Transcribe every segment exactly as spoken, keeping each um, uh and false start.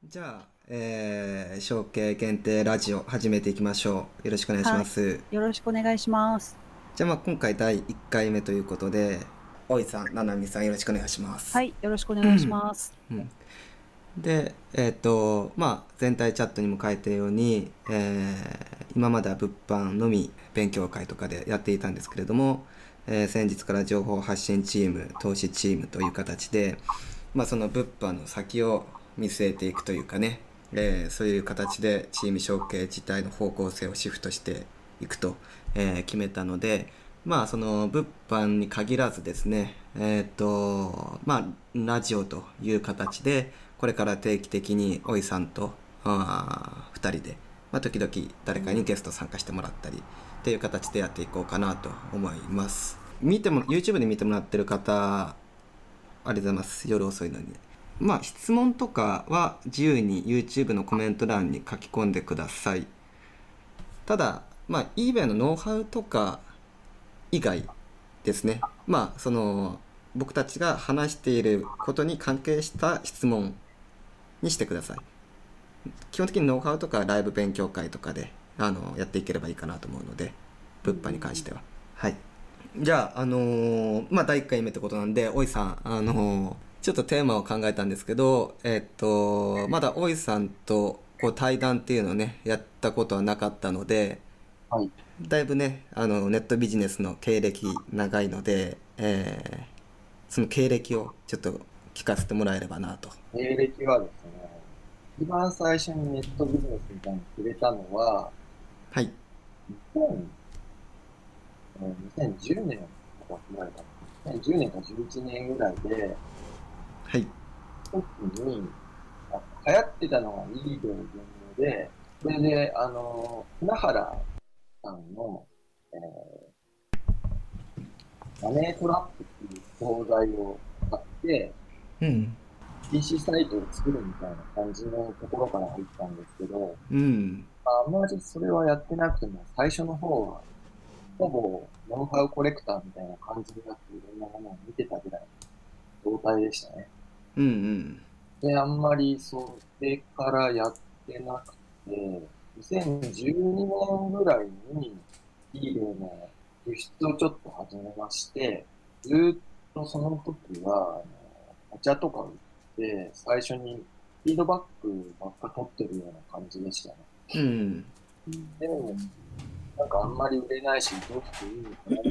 じゃあ、えー、小径限定ラジオ始めていきましょう。よろしくお願いしはい。 ます。 よろしくお願いします。 じゃあ、まあ、今回だいいっかいめということで、おいさん、ななみさんよろしくお願いします。 はい。よろしくお願いします。 うん。で、えっと、まあ、全体チャットにも書いたように、えー今までは物販のみ勉強会とかでやっていたんですけれども、えー先日から情報発信チーム、投資チームという形で、まあ、その物販の先を見据えていくというかね、えーそういう形でチーム承継自体の方向性をシフトしていくと、えー決めたので、まあその物販に限らずですね、えっとまあラジオという形でこれから定期的においさんとあふたりで、まあ、時々誰かにゲスト参加してもらったりっていう形でやっていこうかなと思います。見ても YouTube で見てもらってる方、ありがとうございます。夜遅いのに。まあ、質問とかは自由に YouTube のコメント欄に書き込んでください。ただ、まあ、eBay のノウハウとか以外ですね。まあ、その、僕たちが話していることに関係した質問にしてください。基本的にノウハウとかライブ勉強会とかで、あの、やっていければいいかなと思うので、物販に関しては。はい。じゃあ、あのーまあ、だいいっかいめってことなんで、おいさん、あのーちょっとテーマを考えたんですけど、えっと、まだおいさんとこう対談っていうのをね、やったことはなかったので、 はい。 だいぶね、あの、ネットビジネスの経歴長いので、えーその経歴をちょっと聞かせてもらえればなと。 経歴はですね、一番最初にネットビジネスみたいに触れたのは、 はい。 にせん、えーにせんじゅうねんとかぐらいだった。にせんじゅうねんかじゅういちねんぐらいで、 はい。 時に、あ流行ってたのがイードル原油で、それで、あの、船原さんの、えーマネートラップっていう商材を買って、 うん。 ピーシー サイトを作るみたいな感じのところから入ったんですけど、 うん。 あんまりそれはやってなくても、最初の方は、ほぼノウハウコレクターみたいな感じになっていろんなものを見てたぐらいの状態でしたね。 うん。うん。 で、あんまりそれからやってなくて、にせんじゅうにねんぐらいに、ビールの輸出をちょっと始めまして、ずーっとその時は、あのお茶とか売って、最初にフィードバックばっか取ってるような感じでしたね。 うん。 でも、なんかあんまり売れないし、どうしていいのかなって、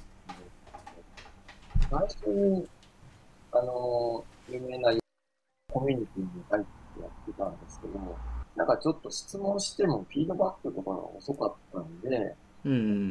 最初に、あの、有名なコミュニティに入ってやってたんですけど、なんかちょっと質問してもフィードバックとかが遅かったんで、 うん。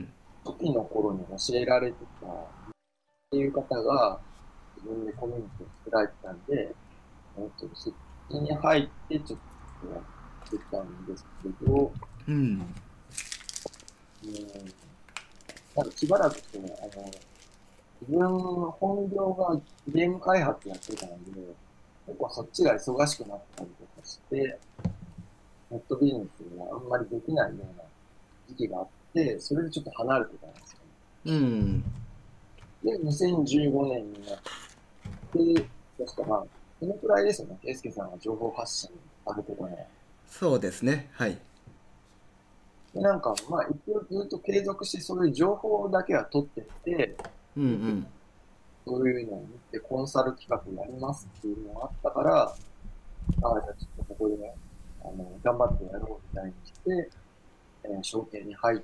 初期の頃に教えられてたっていう方が自分でコミュニティを作られてたんで、えっと、そっちに入ってちょっとやってたんですけど、 うん。 うん、なんかしばらくしてね、あの、自分の本業がゲーム開発やってたんで、結構そっちが忙しくなったりとかして、ネットビジネスがあんまりできないような時期があって、それでちょっと離れてたんですうん。 よね。で、にせんじゅうごねんになって、確かまあ、そのくらいですよね。ケイスケさんが情報発信されてたのは。 そうですね。はい。 で、なんか、まあ、一応ずっと継続してそういう情報だけは取ってって、 うん。うん。 そういうのを見てコンサル企画やりますっていうのがあったから、ああ、じゃあちょっとここでね、あの、頑張ってやろうみたいにして、えー証券に入って、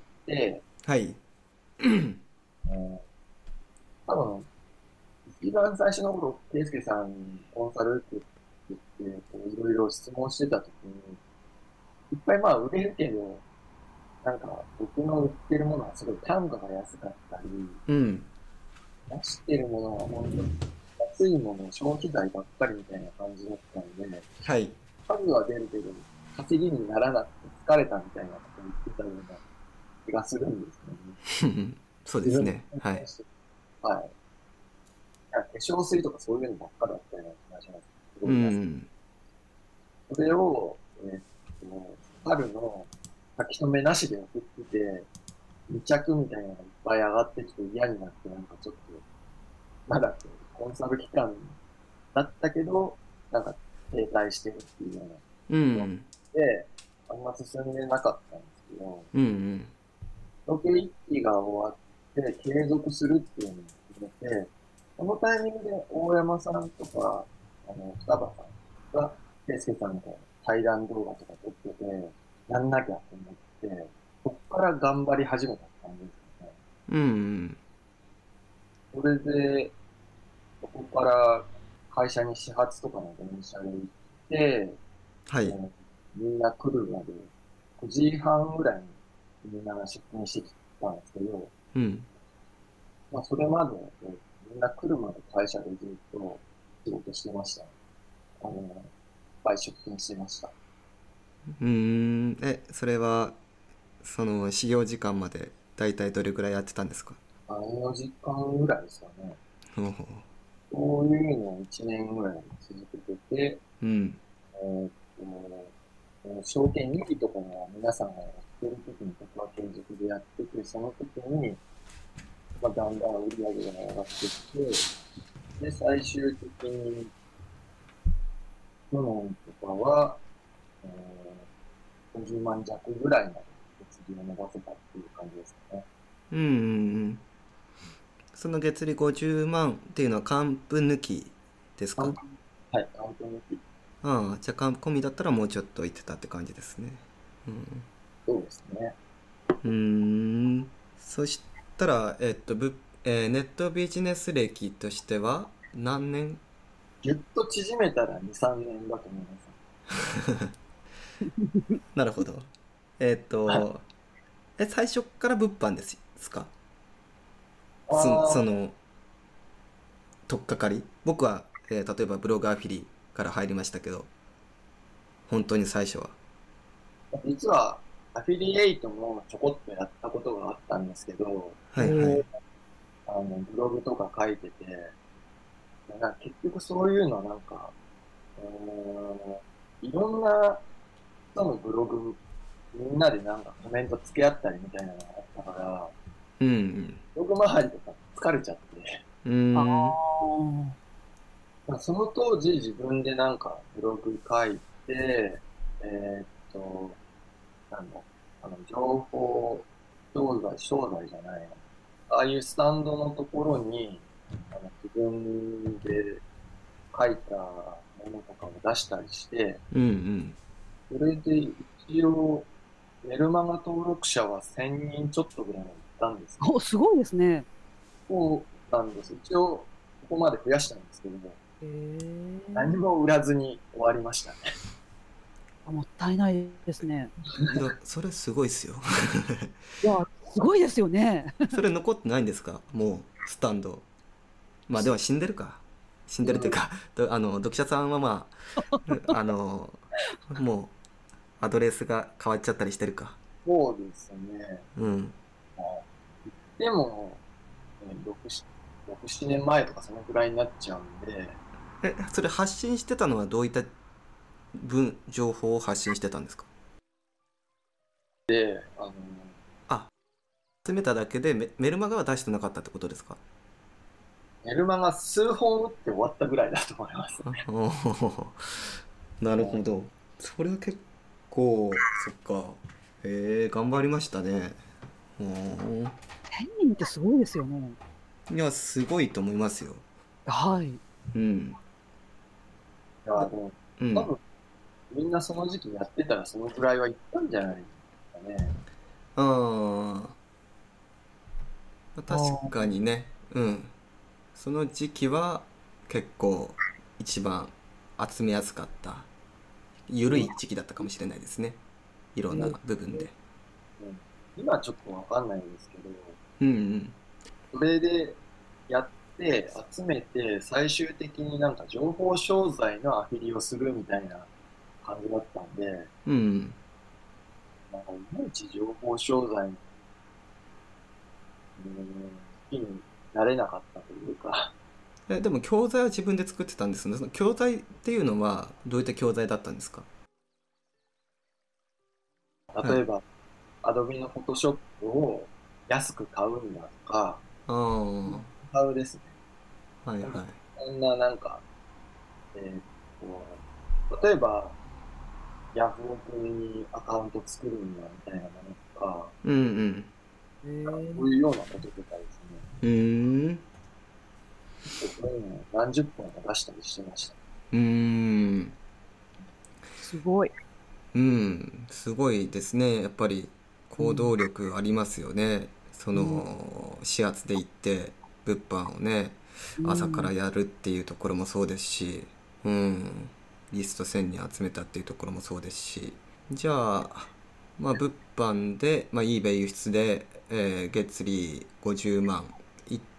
はい。 えー多分、一番最初の頃、ケイスケさんにコンサルって言って、こういろいろ質問してた時に、いっぱいまあ売れるけど、なんか僕の売ってるものはすごい単価が安かったり、 うん。 出してるものは本当に安いもの、消費財ばっかりみたいな感じだったんで、 はい。 数は出るけど、稼ぎにならなくて疲れたみたいなことを言ってたような気がするんですよね。 そうで自分ですね。はい。 話して。はい。いや化粧水とかそういうのばっかだったような気がします。すうごい安い。 ん。 それを、えーっと、春の書き留めなしで送ってて、に着みたいなのがいっぱい上がってきて嫌になって、なんかちょっと、まだコンサル期間だったけど、なんか停滞してるっていうような状況うんで、あんま進んでなかったんですけど、 うんうんロケいっきが終わって継続するっていうのを決めて、このタイミングで大山さんとか、あの、双葉さんが、圭介さんみたいな対談動画とか撮ってて、やんなきゃと思って、そこから頑張り始めた感じですよね。 うんうんそれで、そこから会社に始発とかの電車で行って、 はいえーみんな来るまでくじはんぐらいにみんなが出勤してきたんですけど、 うんまあ、それまで、えーみんな来るまで会社でずっと仕事してましたね。あの、いっぱい出勤してました。 うーんえそれはその始業時間までだいたいどれぐらいやってたんですか？ さん、よじかんぐらいですかね。 ほうほそういうのをいちねんぐらい続けてて、 ううんえーっと、えー証券にぎとかも皆さんがやってる時に僕は継続でやってて、その時に、まあ、だんだん売り上げが上がってきて、で、最終的に、去年とかは、えー、ごじゅうまん弱ぐらいまで月利を伸ばせたっていう感じですかね。 うんうんうんその月利ごじゅうまんっていうのは還付抜きですか？ カンはい、カウント抜き。 ああじゃあ還付込みだったらもうちょっといってたって感じですね。 そうですね。 うんうーんそしたらえっとぶ、えーネットビジネス歴としては何年？ ぎゅっと縮めたらに、さんねんだと思います。 なるほど。えっはい。 とえ最初から物販ですか？そそあの取っかかり僕は、えー例えばブログアフィリから入りましたけど本当に最初は。 あ、実は、アフィリエイトもちょこっとやったことがあったんですけど、 はいはいあの、ブログとか書いてて、なんか結局そういうのなんか、うーん、いろんな人のブログ、みんなでなんかコメント付け合ったりみたいなのがあったから、 うんブログ周りとか疲れちゃって、 うんうーあんあ、 まあその当時自分でなんかブログ書いて、えーっと、なんだ、あの、情報商材、商材じゃないな。ああいうスタンドのところに、あの、自分で書いたものとかを出したりして、 うんうんそれで一応、メルマガ登録者はせんにんちょっとぐらいまで行ったんですけど、 お、すごいですね。 そうなんです。一応、ここまで増やしたんですけども、 へえ。 何も売らずに終わりましたね。 あ、もったいないですね。 いやそれすごいっすよ。 いや、すごいですよね。 それ残ってないんですか？もうスタンド。まあでも死んでるか。死んでるというか、どあの読者さんはまああのもうアドレスが変わっちゃったりしてるか。 そうですね。 うんでも、えー、ろく、ろく、ななねんまえとかそのくらいになっちゃうんで、 えそれ発信してたのはどういった文情報を発信してたんですか？ あの、 あ集めただけでメメルマガは出してなかったってことですか？ メルマガ数本打って終わったぐらいだと思います。 あおーなるほど。それは結構そっか。へえ頑張りましたね。おーせんにんってすごいですよね。 いやすごいと思いますよ。 はい。 うんいや、でも、 うん多分、みんなその時期やってたらそのくらいはいったんじゃないですかね。 あああ確かあ、 にね。うんその時期は結構一番集めやすかった緩い時期だったかもしれないですね。いろんなうん、 部分で。 うん、今はちょっとわかんないんですけど、 うんうんそれでやって集めて最終的になんか情報商材のアフィリをするみたいな感じだったんで、 うんなんかいまいち情報商材の、うん、好きになれなかったというか、 えでも教材は自分で作ってたんですね。その教材っていうのはどういった教材だったんですか？はい例えば Adobe の Photoshop を安く買うんだとか、 ああ買うですね。 はいはいそんななんか、えーっと、 例えば、ヤフオクにアカウント作るんだみたいなものとか、 うんうんへえ。 そういうようなこととかですね。 うーん結構そういうのを何十本も出したりしてました。 うーんすごい。 うんすごいですね。やっぱり行動うん。 力ありますよね。そうん。 の始発で行って物販をねう朝からん。 やるっていうところもそうですし、うんリストせんにん集めたっていうところもそうですし、じゃあまあ物販で、まあ、eBay 輸出で、えー月利ごじゅうまんいって、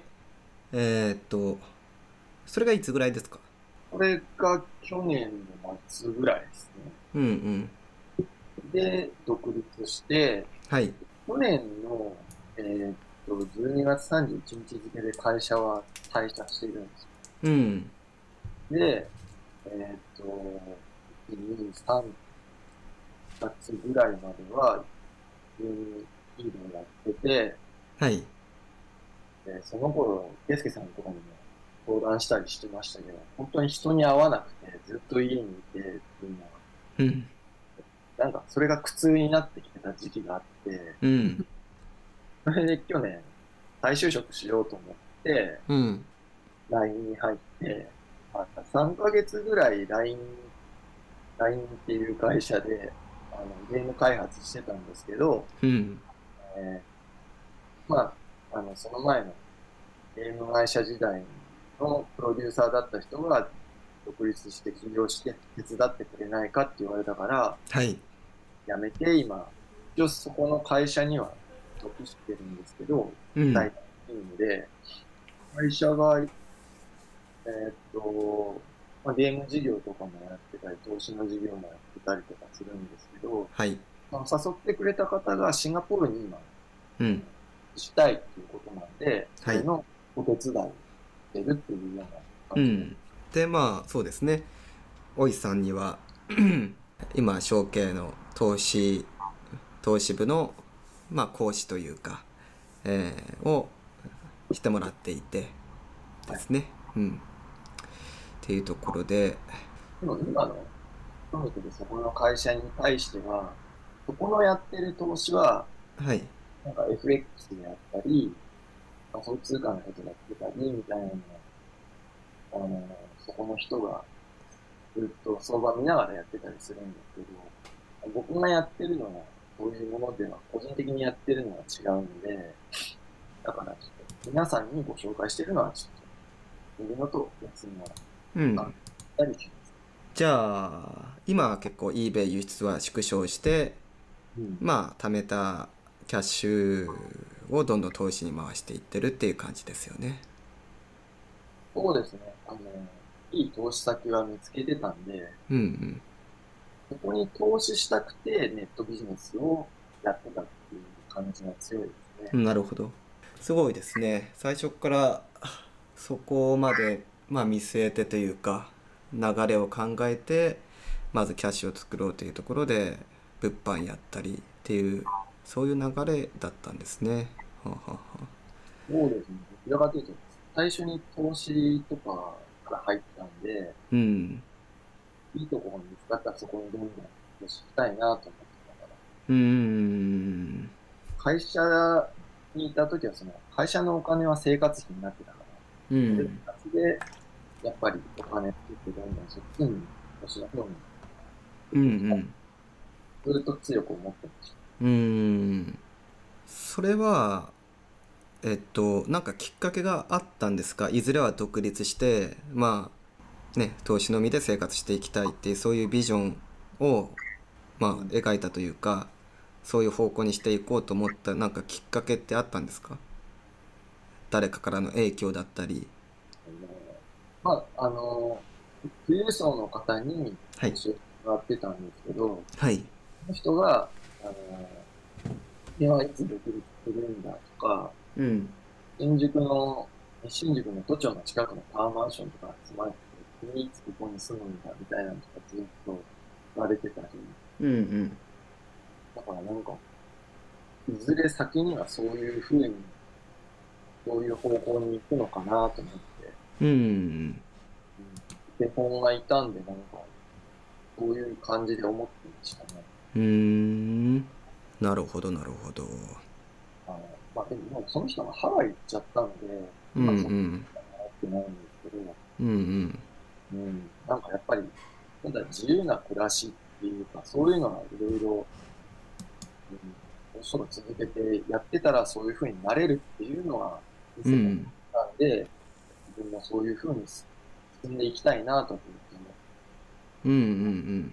えーっとそれがいつぐらいですか？ これが去年の末ぐらいですね。 うんうんで、独立して、 はい去年の、えーっと、じゅうにがつさんじゅういちにち付で会社は退社しているんですうんよ。で、えーっと、いち、に、さんがつぐらいまでは、普通にいいのやってて、 はいで、その頃、ケイスケさんとかにも相談したりしてましたけど、本当に人に会わなくて、ずっと家にいてっていうのは、 うんなんかそれが苦痛になってきてた時期があって、 うんそれで去年、再就職しようと思って、 うんライン に入って、まあ、さんかげつぐらい ライン、ライン っていう会社で、あの、ゲーム開発してたんですけど、 うんえーまあ、あの、その前のゲーム会社時代のプロデューサーだった人が独立して起業して手伝ってくれないかって言われたから、 はい辞めて今、一応そこの会社には属してるんですけど、 うん在宅勤務で、会社が、えーっと、まあ、ゲーム事業とかもやってたり、投資の事業もやってたりとかするんですけど、 はいまあ、誘ってくれた方がシンガポールに今、 うんしたいっていうことなんで、そはいれのお手伝いをしてるっていうような感じで。 うんでまあそうですね、おいさんには今証券の投資投資部の、まあ、講師というか、えーをしてもらっていてはい。 ですね、うん、っていうところで、 でも今の勤めてるそこの会社に対しては、そこのやってる投資は、 はいなんか エフエックス であったり、仮想通貨のことやってたり、みたいなのを、あの、そこの人がずっと相場見ながらやってたりするんですけど、僕がやってるのは、そういうものでは、個人的にやってるのは違うので、だからちょっと、皆さんにご紹介してるのは、ちょっと、いるのと別には、あっうんたりします。 じゃあ今は結構 eBay 輸出は縮小して、 うん。 まあ貯めたキャッシュをどんどん投資に回していってるっていう感じですよね。 そうですね。あの、いい投資先は見つけてたんで、 うんそこに投資したくてネットビジネスをやってたっていう感じが強いですね。 うんなるほど、すごいですね。最初からそこまで、まあ、見据えてというか流れを考えてまずキャッシュを作ろうというところで物販やったりっていうそういう流れだったんですね。はあはあはあそうですね。どちらかというと、最初に投資とかから入ったんで、 うんいいところが見つかったらそこにどんどん投資したいなと思ってたから、 うーん会社にいた時はその会社のお金は生活費になってたから、 うそれんでやっぱりお金作ってどんどんそっちに投資の方にうんうんずっと強く思ってました。 うーんそれはえっとなんかきっかけがあったんですか？いずれは独立してまあね投資のみで生活していきたいっていうそういうビジョンをまあうん。 描いたというかそういう方向にしていこうと思ったなんかきっかけってあったんですか？誰かからの影響だったり。 あのまあ、あの、富裕層の方にはい教えてもらってたんですけど、 はいその人が、あの、ではいつ独立するんだとか、 うん新宿の、新宿の都庁の近くのタワーマンションとか集まって、君いつここに住むんだみたいなのとかずっと言われてたり、 うんうんだからなんか、いずれ先にはそういうふうに、そういう方向に行くのかなと思って、 うんうん、手本がいたんで、なんか、 そういう感じで思ってましたね。 うーん。なるほど、なるほど。 あのまあ、でももうその人がハワイ行っちゃったので、 うんう今そんなにん。 なってないんですけど、 うんうん。 うん、なんかやっぱり、ただ自由な暮らしっていうか、そういうのがいろいろ、うん、この人が続けてやってたらそういうふうになれるっていうのは見せてもうんらったんで、自分もそういうふうに進んでいきたいなと思って思って、 うんうんうん。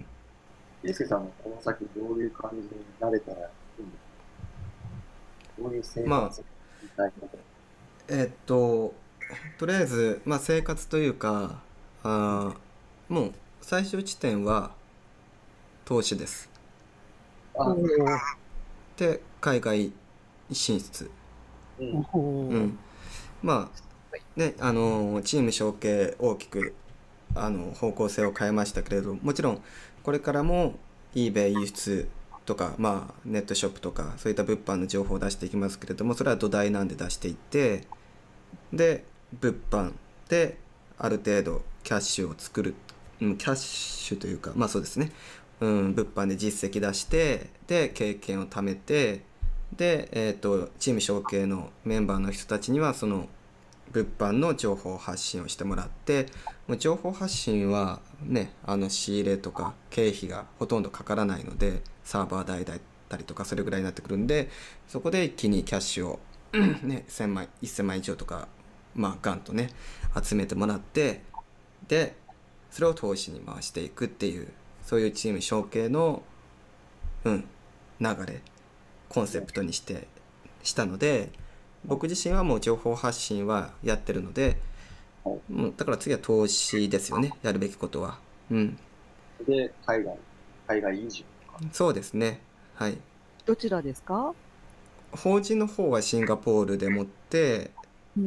ケイスケさんもこの先どういう感じになれたらいいんですか？どういう生まあ、 活をしたいのか。 えっと、とりあえず、まあ、生活というか、あーもう最終地点は投資です。 あ、 おー。 で、海外進出。 うん、 うおー。 ん。まあ、ね、あの、チーム承継大きく、あの、方向性を変えましたけれど、もちろん、これからも eBay 輸出とか、まあ、ネットショップとか、そういった物販の情報を出していきますけれども、それは土台なんで出していって、で物販である程度キャッシュを作る、うん、キャッシュというかまあそうですね、うん、物販で実績出してで経験を貯めてで、えー、とチーム承継のメンバーの人たちにはその物販の情報発信をしてもらってもう情報発信はねあの仕入れとか経費がほとんどかからないのでサーバー代だったりとかそれぐらいになってくるんでそこで一気にキャッシュをね、せんまんせんまん以上とか、まあ、ガンとね集めてもらってでそれを投資に回していくっていうそういうチーム承継の、うん、流れコンセプトにしてしたので僕自身はもう情報発信はやってるのでもうだから次は投資ですよねやるべきことは。うん、 で、海外、海外移住とか。 そうですね。はい。 どちらですか？ 法人の方はシンガポールでもってうん。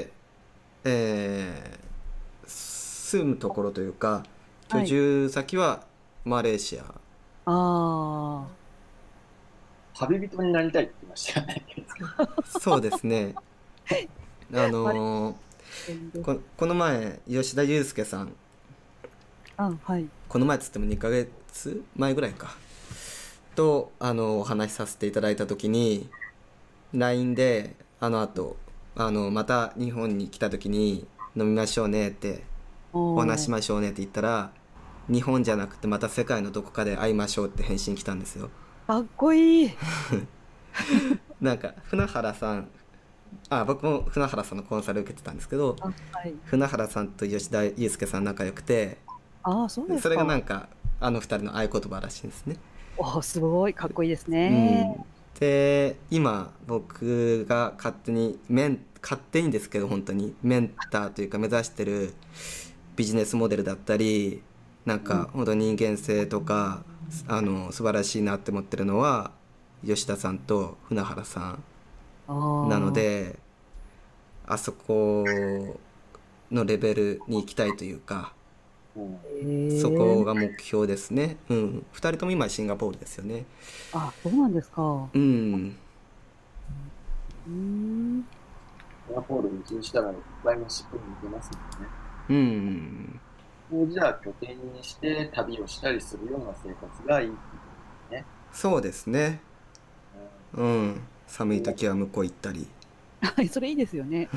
で、えー住むところというか居はい。 住先はマレーシア。 あ旅人になりたいって言ってましたよね。 そうですね。ああ。マレのーーシアです。 こ、この前吉田祐介さんあ、はい。 この前っつってもにかげつまえぐらいかとあのお話しさせていただいた時に ライン であの後あのまた日本に来た時に飲みましょうねってお話おー。 しましょうねって言ったら日本じゃなくてまた世界のどこかで会いましょうって返信来たんですよ。 かっこいい。 なんか船原さんあ僕も船原さんのコンサル受けてたんですけどあ、はい。 船原さんと吉田祐介さん仲良くてああ、そうですそれがなか。 んかあの二人の合言葉らしいんですね。 おー、すごい。かっこいいですうね。 ん、で今僕が勝手にメン勝手にですけど本当にメンターというか目指してるビジネスモデルだったりなんうん。 か本当人間性とかあの素晴らしいなって思ってるのは吉田さんと船原さんなのああ。 であそこのレベルに行きたいというかうん。 そへえ。 こが目標ですね。うん、ふたりとも今シンガポールですよね。 あ、そうなんですか。 うん、 うーん。 シンガポールに移住したらいっぱい飯食いに行けますもんね。 うん、 ここじゃあ拠点にして旅をしたりするような生活がいいってことですね。 そうですね。うん、寒いうん。 時は向こう行ったり。 はい、それいいですよね。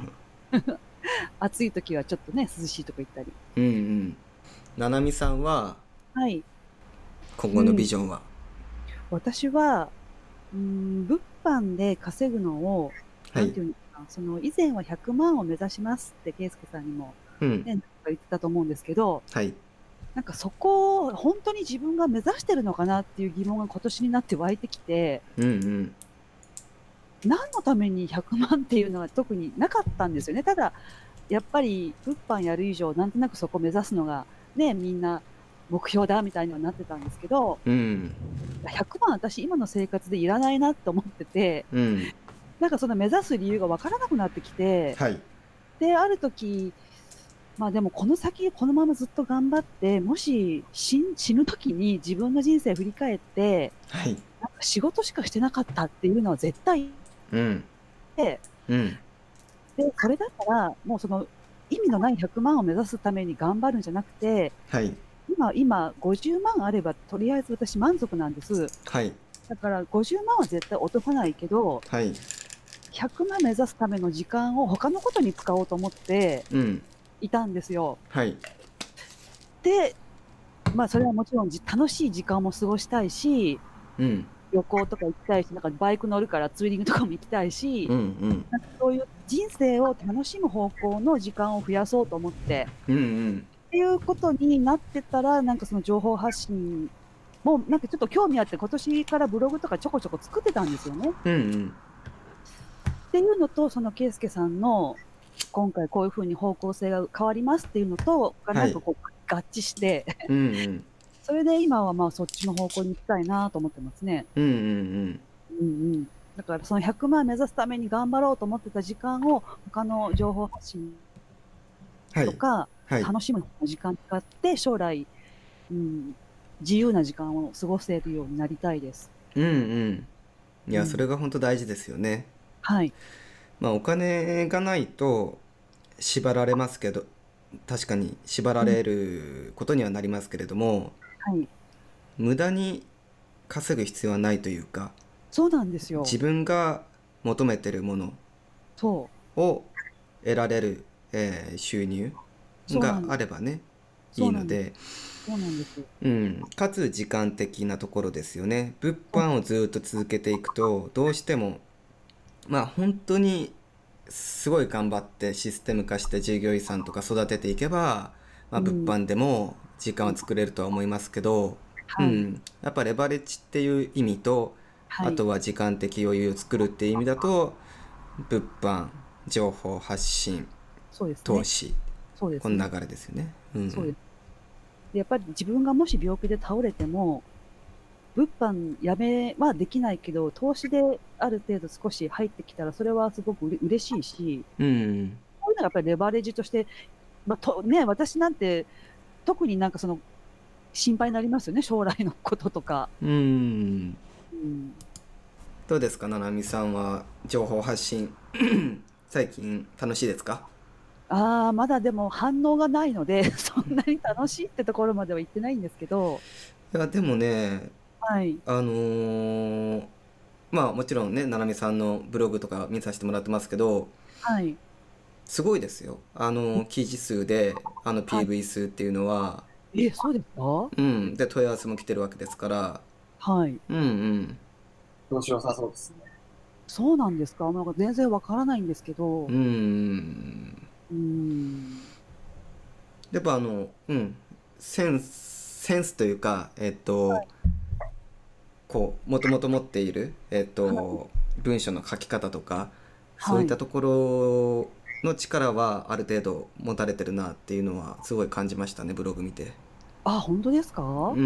暑い時はちょっとね、涼しいとこ行ったり。 うんうん。ななみさんははい。 今後のビうん。 ジョンは？ 私は、うーん、物販で稼ぐのを、 はい。 なんていうのかな、その以前はひゃくまんを目指しますって、ケイスケさんにもうん。 ね、なんか言ってたと思うんですけど、 はい。 なんかそこを本当に自分が目指してるのかなっていう疑問が今年になって湧いてきて、 うんうん。 何のためにひゃくまんっていうのは特になかったんですよね。ただ、やっぱり物販やる以上、なんとなくそこを目指すのが、ね、みんな目標だみたいにはなってたんですけど、 うん。 ひゃくまん私今の生活でいらないなって思ってて、 うん。 なんかその目指す理由がわからなくなってきて、 はい。 で、ある時、まあでもこの先このままずっと頑張って、もし死ん死ぬ時に自分の人生振り返って、 はい。 なんか仕事しかしてなかったっていうのは絶対うん。 で、 うん。 で、それだったら、もうその意味のないひゃくまんを目指すために頑張るんじゃなくて、 はい。 今今、今、ごじゅうまんあれば、とりあえず私満足なんです。 はい。 だからごじゅうまんは絶対落とさないけど、 はい。 ひゃくまん目指すための時間を他のことに使おうと思ってうん。 いたんですよ。 はい。 で、まあそれはもちろんじ楽しい時間も過ごしたいし、 うん。 旅行とか行きたいし、なんかバイク乗るからツーリングとかも行きたいし、 うんうん。 なんかそういう人生を楽しむ方向の時間を増やそうと思って、 うんうん。 っていうことになってたら、なんかその情報発信もなんかちょっと興味あって、今年からブログとかちょこちょこ作ってたんですよね。 うんうん。 っていうのと、その圭介さんの今回こういう風に方向性が変わりますっていうのと、がはい。 なんかこう合致して、 うんうん。 それで今はまあそっちの方向に行きたいなと思ってますね。 うんうんうん。 うんうん。だからそのひゃくまん目指すために頑張ろうと思ってた時間を他の情報発信はい。 とかはい。 楽しむ時間使って将来、うん、自由な時間を過ごせるようになりたいです。 うんうん。いや、そうん。 れが本当大事ですよね。 はい。 まあ、お金がないと縛られますけど、確かに縛らうん。 れることにはなりますけれども、 はい。 無駄に稼ぐ必要はないというか、 そうなんです自よ。 分が求めてるものそう。 を得られる、えー収入がそうなんです。 あればね、いそうなんです。 いので、 そうなんです。 うん、かつ時間的なところですよね。物そう。 販をずっと続けていくと、どうしても、まあ本当にすごい頑張ってシステム化して従業員さんとか育てていけば、まあ、物うん。 販でも時間うん。 は作れるとは思いますけど、うはい。 ん、やっぱレバレッジっていう意味と、 はい。 あとは時間的余裕を作るっていう意味だと、物販、情報発信、 そうですね。 投資、 そうですね。 この流れですよね。うん。 そうです。で、やっぱり自分がもし病気で倒れても、物販やめはできないけど、投資である程度少し入ってきたら、それはすごくうれ嬉しいし、 うん。 そういうのがやっぱりレバレッジとして、まあ、とね、私なんて特になんかその心配になりますよね、将来のこととか。 うん。 うん。 どうですか、ななみさんは情報発信最近楽しいですか？ ああ、まだでも反応がないので、そんなに楽しいってところまでは行ってないんですけど、 いやでもね、 はい。 あのーまあもちろんね、ななみさんのブログとか見させてもらってますけど、 はい。 すごいですよ。あの記事数で、あのはい。 ピーブイ 数っていうのは。 え、そうですか？ うん。で、問い合わせも来てるわけですから。 はい。 うんうん。 調子良さそうですね。 そうなんですか？なんか全然わからないんですけど。 うん。 うーん。 やっぱあの、うん。センス、センスというか、えっと、こう、もともと持っている、えっはい。 と、文章の書き方とか、そうはい。 いったところの力はある程度持たれてるなっていうのはすごい感じましたね、ブログ見て。 あ、ほんとですか？ うん。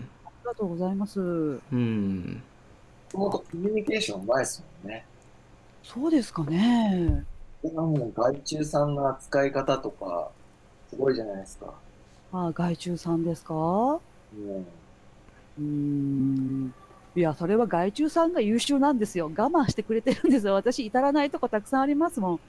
ありがとうございます。 うん。 もともとコミュニケーションうまいですもんね。 そうですかね。 これはもう外注さんの扱い方とか、すごいじゃないですか。 あ、外注さんですか？ うん。 うーん。いや、それは外注さんが優秀なんですよ。我慢してくれてるんですよ。私至らないとこたくさんありますもん。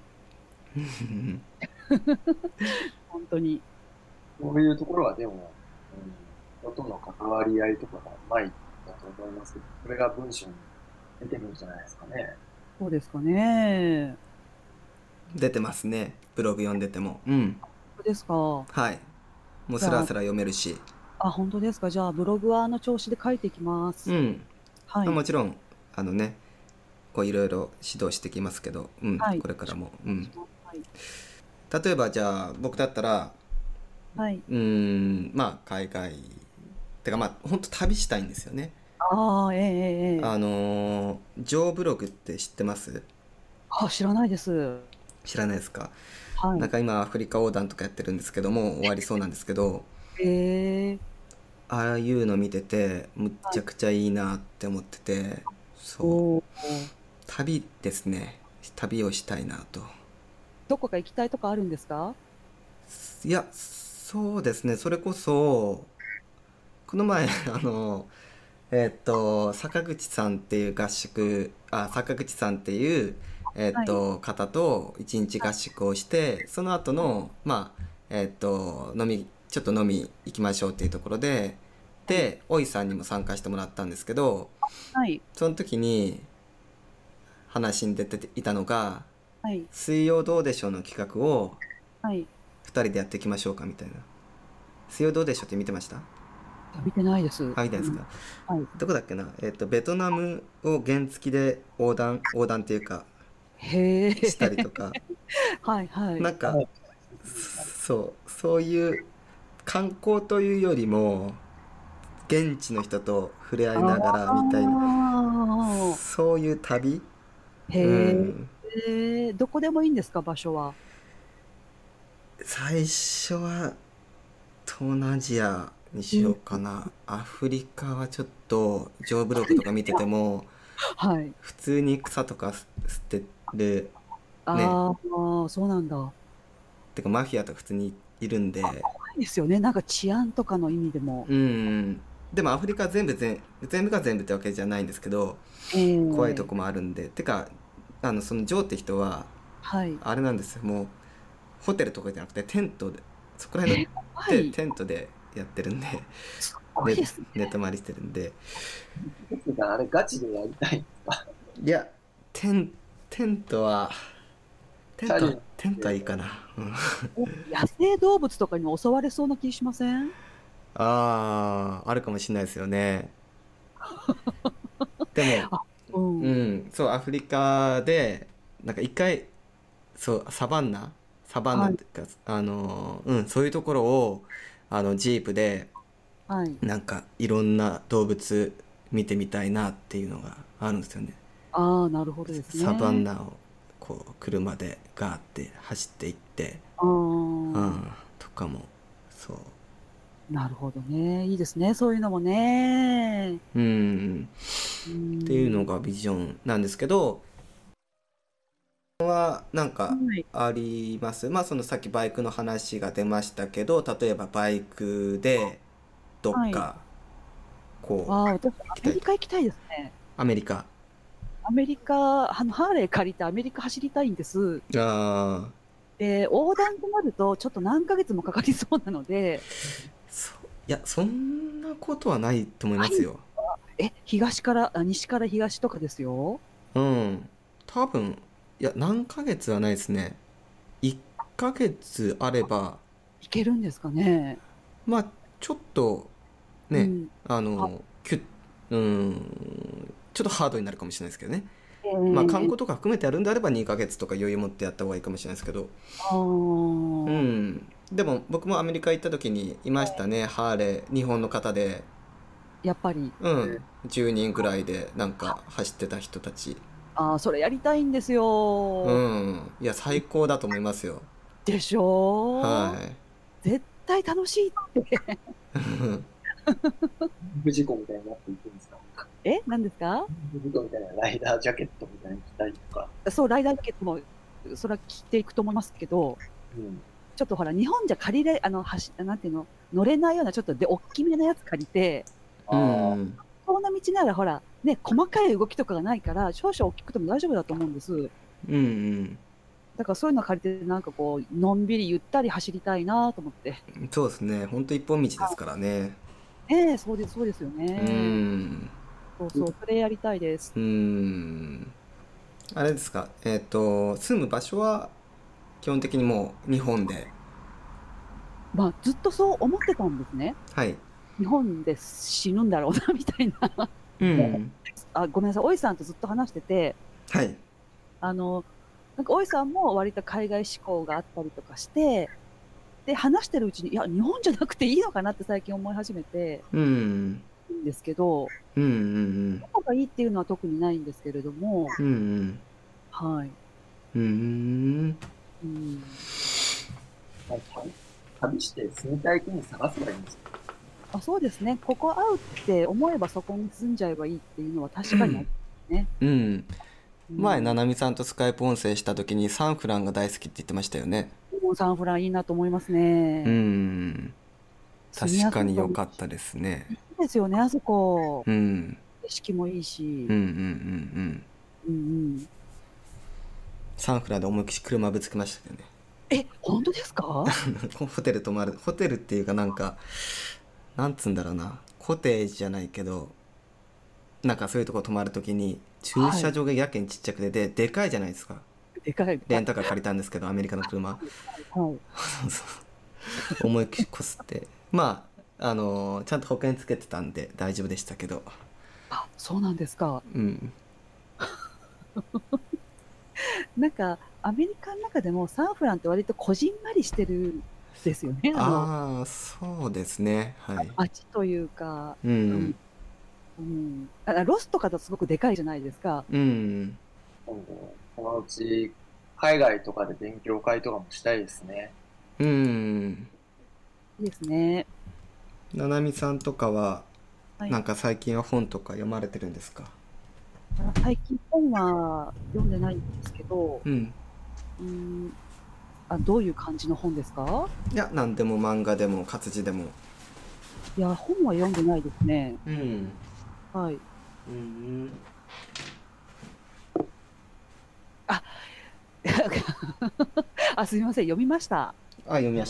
ほんとに。 そういうところはでも、うん、人との関わり合いとかがうまいんだと思いますけど、それが文章に出てるんじゃないですかね。 そうですかね。 出てますね。ブログ読んでても。うん。 ほんとですか。 はい。もうじゃあスラスラ読めるし。 あ、ほんとですか。じゃあブログはあの調子で書いていきます。 うん。 はい。 まあもちろん、あのね、こういろいろ指導してきますけど、うん、 はい。よこれからも。うん。 ろしくお願いします。はい。 例えばじゃあ、僕だったら、 はい。 うーん、まあ海外、てかまあ、ほんと旅したいんですよね。 ああ、ええええええ。 あのー、ジョーブログって知ってます？ あ、知らないです。 知らないですか？ はい。 なんか今アフリカ横断とかやってるんですけども、終わりそうなんですけど、 ええ。 ああいうの見てて、むっはい。 ちゃくちゃいいなって思ってて、そう、 おお。 旅ですね。旅をしたいなと。 どこか行きたいとこあるんですか？ いや、そうですね。それこそ、この前、あの、えっと、坂口さんっていう合宿、あ、坂口さんっていう、えっはい。 と、方と一日はい。 合宿をして、その後はい。 の、まあ、えっと、飲みちょっと飲み行きましょうっていうところで、でおいさんにも参加してもらったんですけど、 はい。 その時に話に出ていたのが、 はい。 水曜どうでしょうの企画をはい。 ふたりでやっていきましょうかみたいな。水曜どうでしょうって見てました？ 見てないです。 あ、見てないですか？ うんはい。 どこだっけな、えっとベトナムを原付で横断横断っていうかへしたりえ。 とか、 はいはい。 なんかはいそうそういう観光というよりも現地の人と触れ合いながらみたいな、 ああ。 そういう旅。うへん、 え。どこでもいいんですか、場所は？ 最初は東南アジアにしよううん。 かな。アフリカはちょっとジョーブログとか見ててもはい。 普通に草とか捨てるね、 ああ、そうなんだ。 てかマフィアとか普通にいるんで。 いいですよね。なんか治安とかの意味でも。 うん、でもアフリカは全部全全部が全部ってわけじゃないんですけど、 ええ。 怖いとこもあるんで。てかあのそのジョーって人ははい。 あれなんですよ、もうホテルとかじゃなくてテントで、そこら辺え、 のテ怖い。 テントでやってるんで、 すっごいね、 ですね。 寝泊まりしてるんで。 ですが、あれガチでやりたいんですか？ いや、テンテントはテントはチャリテントはいいで、 かな、うん、 え、野生動物とかにも襲われそうな気しません？ ああ、あるかもしれないですよね。でも、 あ、うん。 うん、そう、アフリカでなんか一回、そうサバンナサバンナはい、 っていうか、あのーうんそういうところをあのジープではい。 なんかいろんな動物見てみたいなっていうのがあるんですよね。 ああ、なるほどですサバンね。 ナをこう車でガーって走っていって、 ああ、 うん、とかもそう、 なるほどね。いいですね、そういうのもね。 うん、 うっていうのん。 がビジョンなんですけど、なんかはい、 あります？まあそのさっきバイクの話が出ましたけど、例えばバイクでどっはい。 かこああ、 う私ア行きたいとか。 メリカ行きたいですね。 アメリカ。 アメリカ、あの、ハーレー借りてアメリカ走りたいんです。 ああ、 で、横断となるとちょっと何ヶ月もかかりそうなので、 そう、いやそんなことはないと思いはい。 ますよ。 え、東から、あ、西から東とかですよ。 うん、多分、いや何ヶ月はないですね。いっかげつあれば、 行けるんですかね。 まあちょっとね、 うん。 ああ、 のキュッ、うん、ちょっとハードになるかもしれないですけどね。 えまあ観え、 光とか含めてやるんであればにかげつとか余裕持ってやった方がいいかもしれないですけど。 あうあ、 ん、でも僕もアメリカ行った時にいましたね、ハーレー、日本の方で。 やっぱり。 うん、じゅうにんぐらいでなんか走ってた人たち。 ああ、それやりたいんですうよ。 ん、いや最高だと思いますよ。 でしょ？ は絶対楽しいって。 い。 不事故みたいになっていくんですか？ え、何ですか？ 不事故みたいなライダージャケットみたいに着たりとか。 そう、ライダージャケットも、それは着ていくと思いますけど、 うん。 ちょっとほら、日本じゃ借りれ、あの、はし、なんていうの、乗れないような、ちょっとで、大きめなやつ借りて、 うああ、 ん、 この道ならほら、ね、細かい動きとかがないから、少々大きくても大丈夫だと思うんです。 うん、うん、 だからそういうの借りて、なんかこう、のんびりゆったり走りたいなと思って。 そうですね、ほんと一本道ですからね。 ええ、そうです、そうですようね。 ん、 そうそう、それやりたいです。 うん、あれですか、えっと住む場所は基本的にもう日本で。 まあ、ずっとそう思ってたんですね。 はい。 日本で死ぬんだろうな、みたいな。 うん、 あ、ごめんなさい、おいさんとずっと話してて、 はい。 あの、なんかおいさんも割と海外志向があったりとかして、で、話してるうちに、いや、日本じゃなくていいのかなって最近思い始めてうん、 るんですけど、 うん、うん、 どこがいいっていうのは特にないんですけれども、 うん、うん、 はい。 うん、 うん。 まあ旅旅して住みたい国探せばいいんですよ。 あ、そうですね。ここ合うって思えばそこに住んじゃえばいいっていうのは確かにありますね。 うん。前、なうん。 なみさんとスカイプ音声した時にサンフランが大好きって言ってましたよね。 もうサンフランいいなと思いますうね。 ん。 住み確かに良やすそうに。 かったですね。 いいですよね、あそこ。 うん。 景色もいいうん、 し。 うん、うん、うん。 うんうん。 サンフランで思いっきり車ぶつけましたけどね。 え、本当ですか？ ホテル泊まる、ホテルっていうかなんか、なんつうんだろうな、コテージじゃないけど、なんかそういうとこ泊まるときに、駐はい。 車場がやけにちっちゃくて、で、でかいじゃないですか。 でかいでかい。 レンタカー借りたんですけど、アメリカの車。 はいはい。 そうそう。思い越すって。まあ、あのーちゃんと保険つけてたんで大丈夫でしたけど。 あ、そうなんですか。 うん。 なんか、アメリカの中でもサンフランって割とこじんまりしてるんですよね。あの、 ああ、そうですね。はい。 街というか、 ううん、 ん。 うん。あ、ロスとかだとすごくでかいじゃないですか。 うん。 今度、そのうち、海外とかで勉強会とかもしたいですね。 うん。 いいですね。 ななみさんとかは、 はい。 なんか最近は本とか読まれてるんですか？ あ、最近本は読んでないんですけど、 うん。 うーん、あ、どういう感じの本ですか？ いや、なんでも漫画でも活字でも。 いや、本は読んでないですね。 うん。 はい。 うん。 あ、あ、すみません、読みました。 あ、読みました。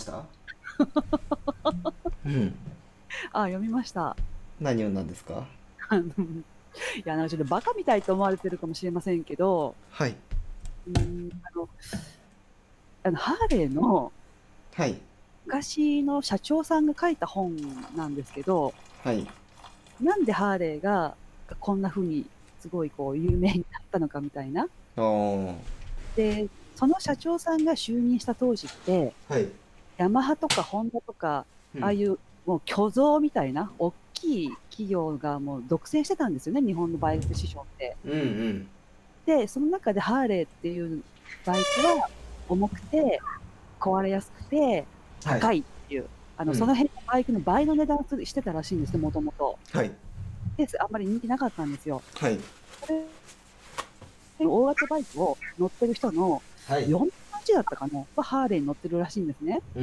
うん。 あ、読みました。 何読んだんですか？ あの、いや、なんかちょっとバカみたいと思われてるかもしれませんけど、 はい。 うーん、あの、あの、ハーレーのはい。 昔の社長さんが書いた本なんですけど、 はい。 なんでハーレーがこんな風にすごいこう有名になったのかみたいな。 ああ。 で、その社長さんが就任した当時って、 はい。 ヤマハとかホンダとか、 うん。 ああいうもう巨像みたいな大きい企業がもう独占してたんですよね、日本のバイク市場って。 うんうん。 で、その中でハーレーっていうバイクは重くて、壊れやすくて、 はい。 高いっていう、あの、そのうん。 辺のバイクの倍の値段をするしてたらしいんですね、もともと。 はい。 で、あんまり人気なかったんですよ。 はい。 それで大型バイクを乗ってる人のはい。 よんぶんのいちだったかなはハーレーに乗ってるらしいんですね。 うん。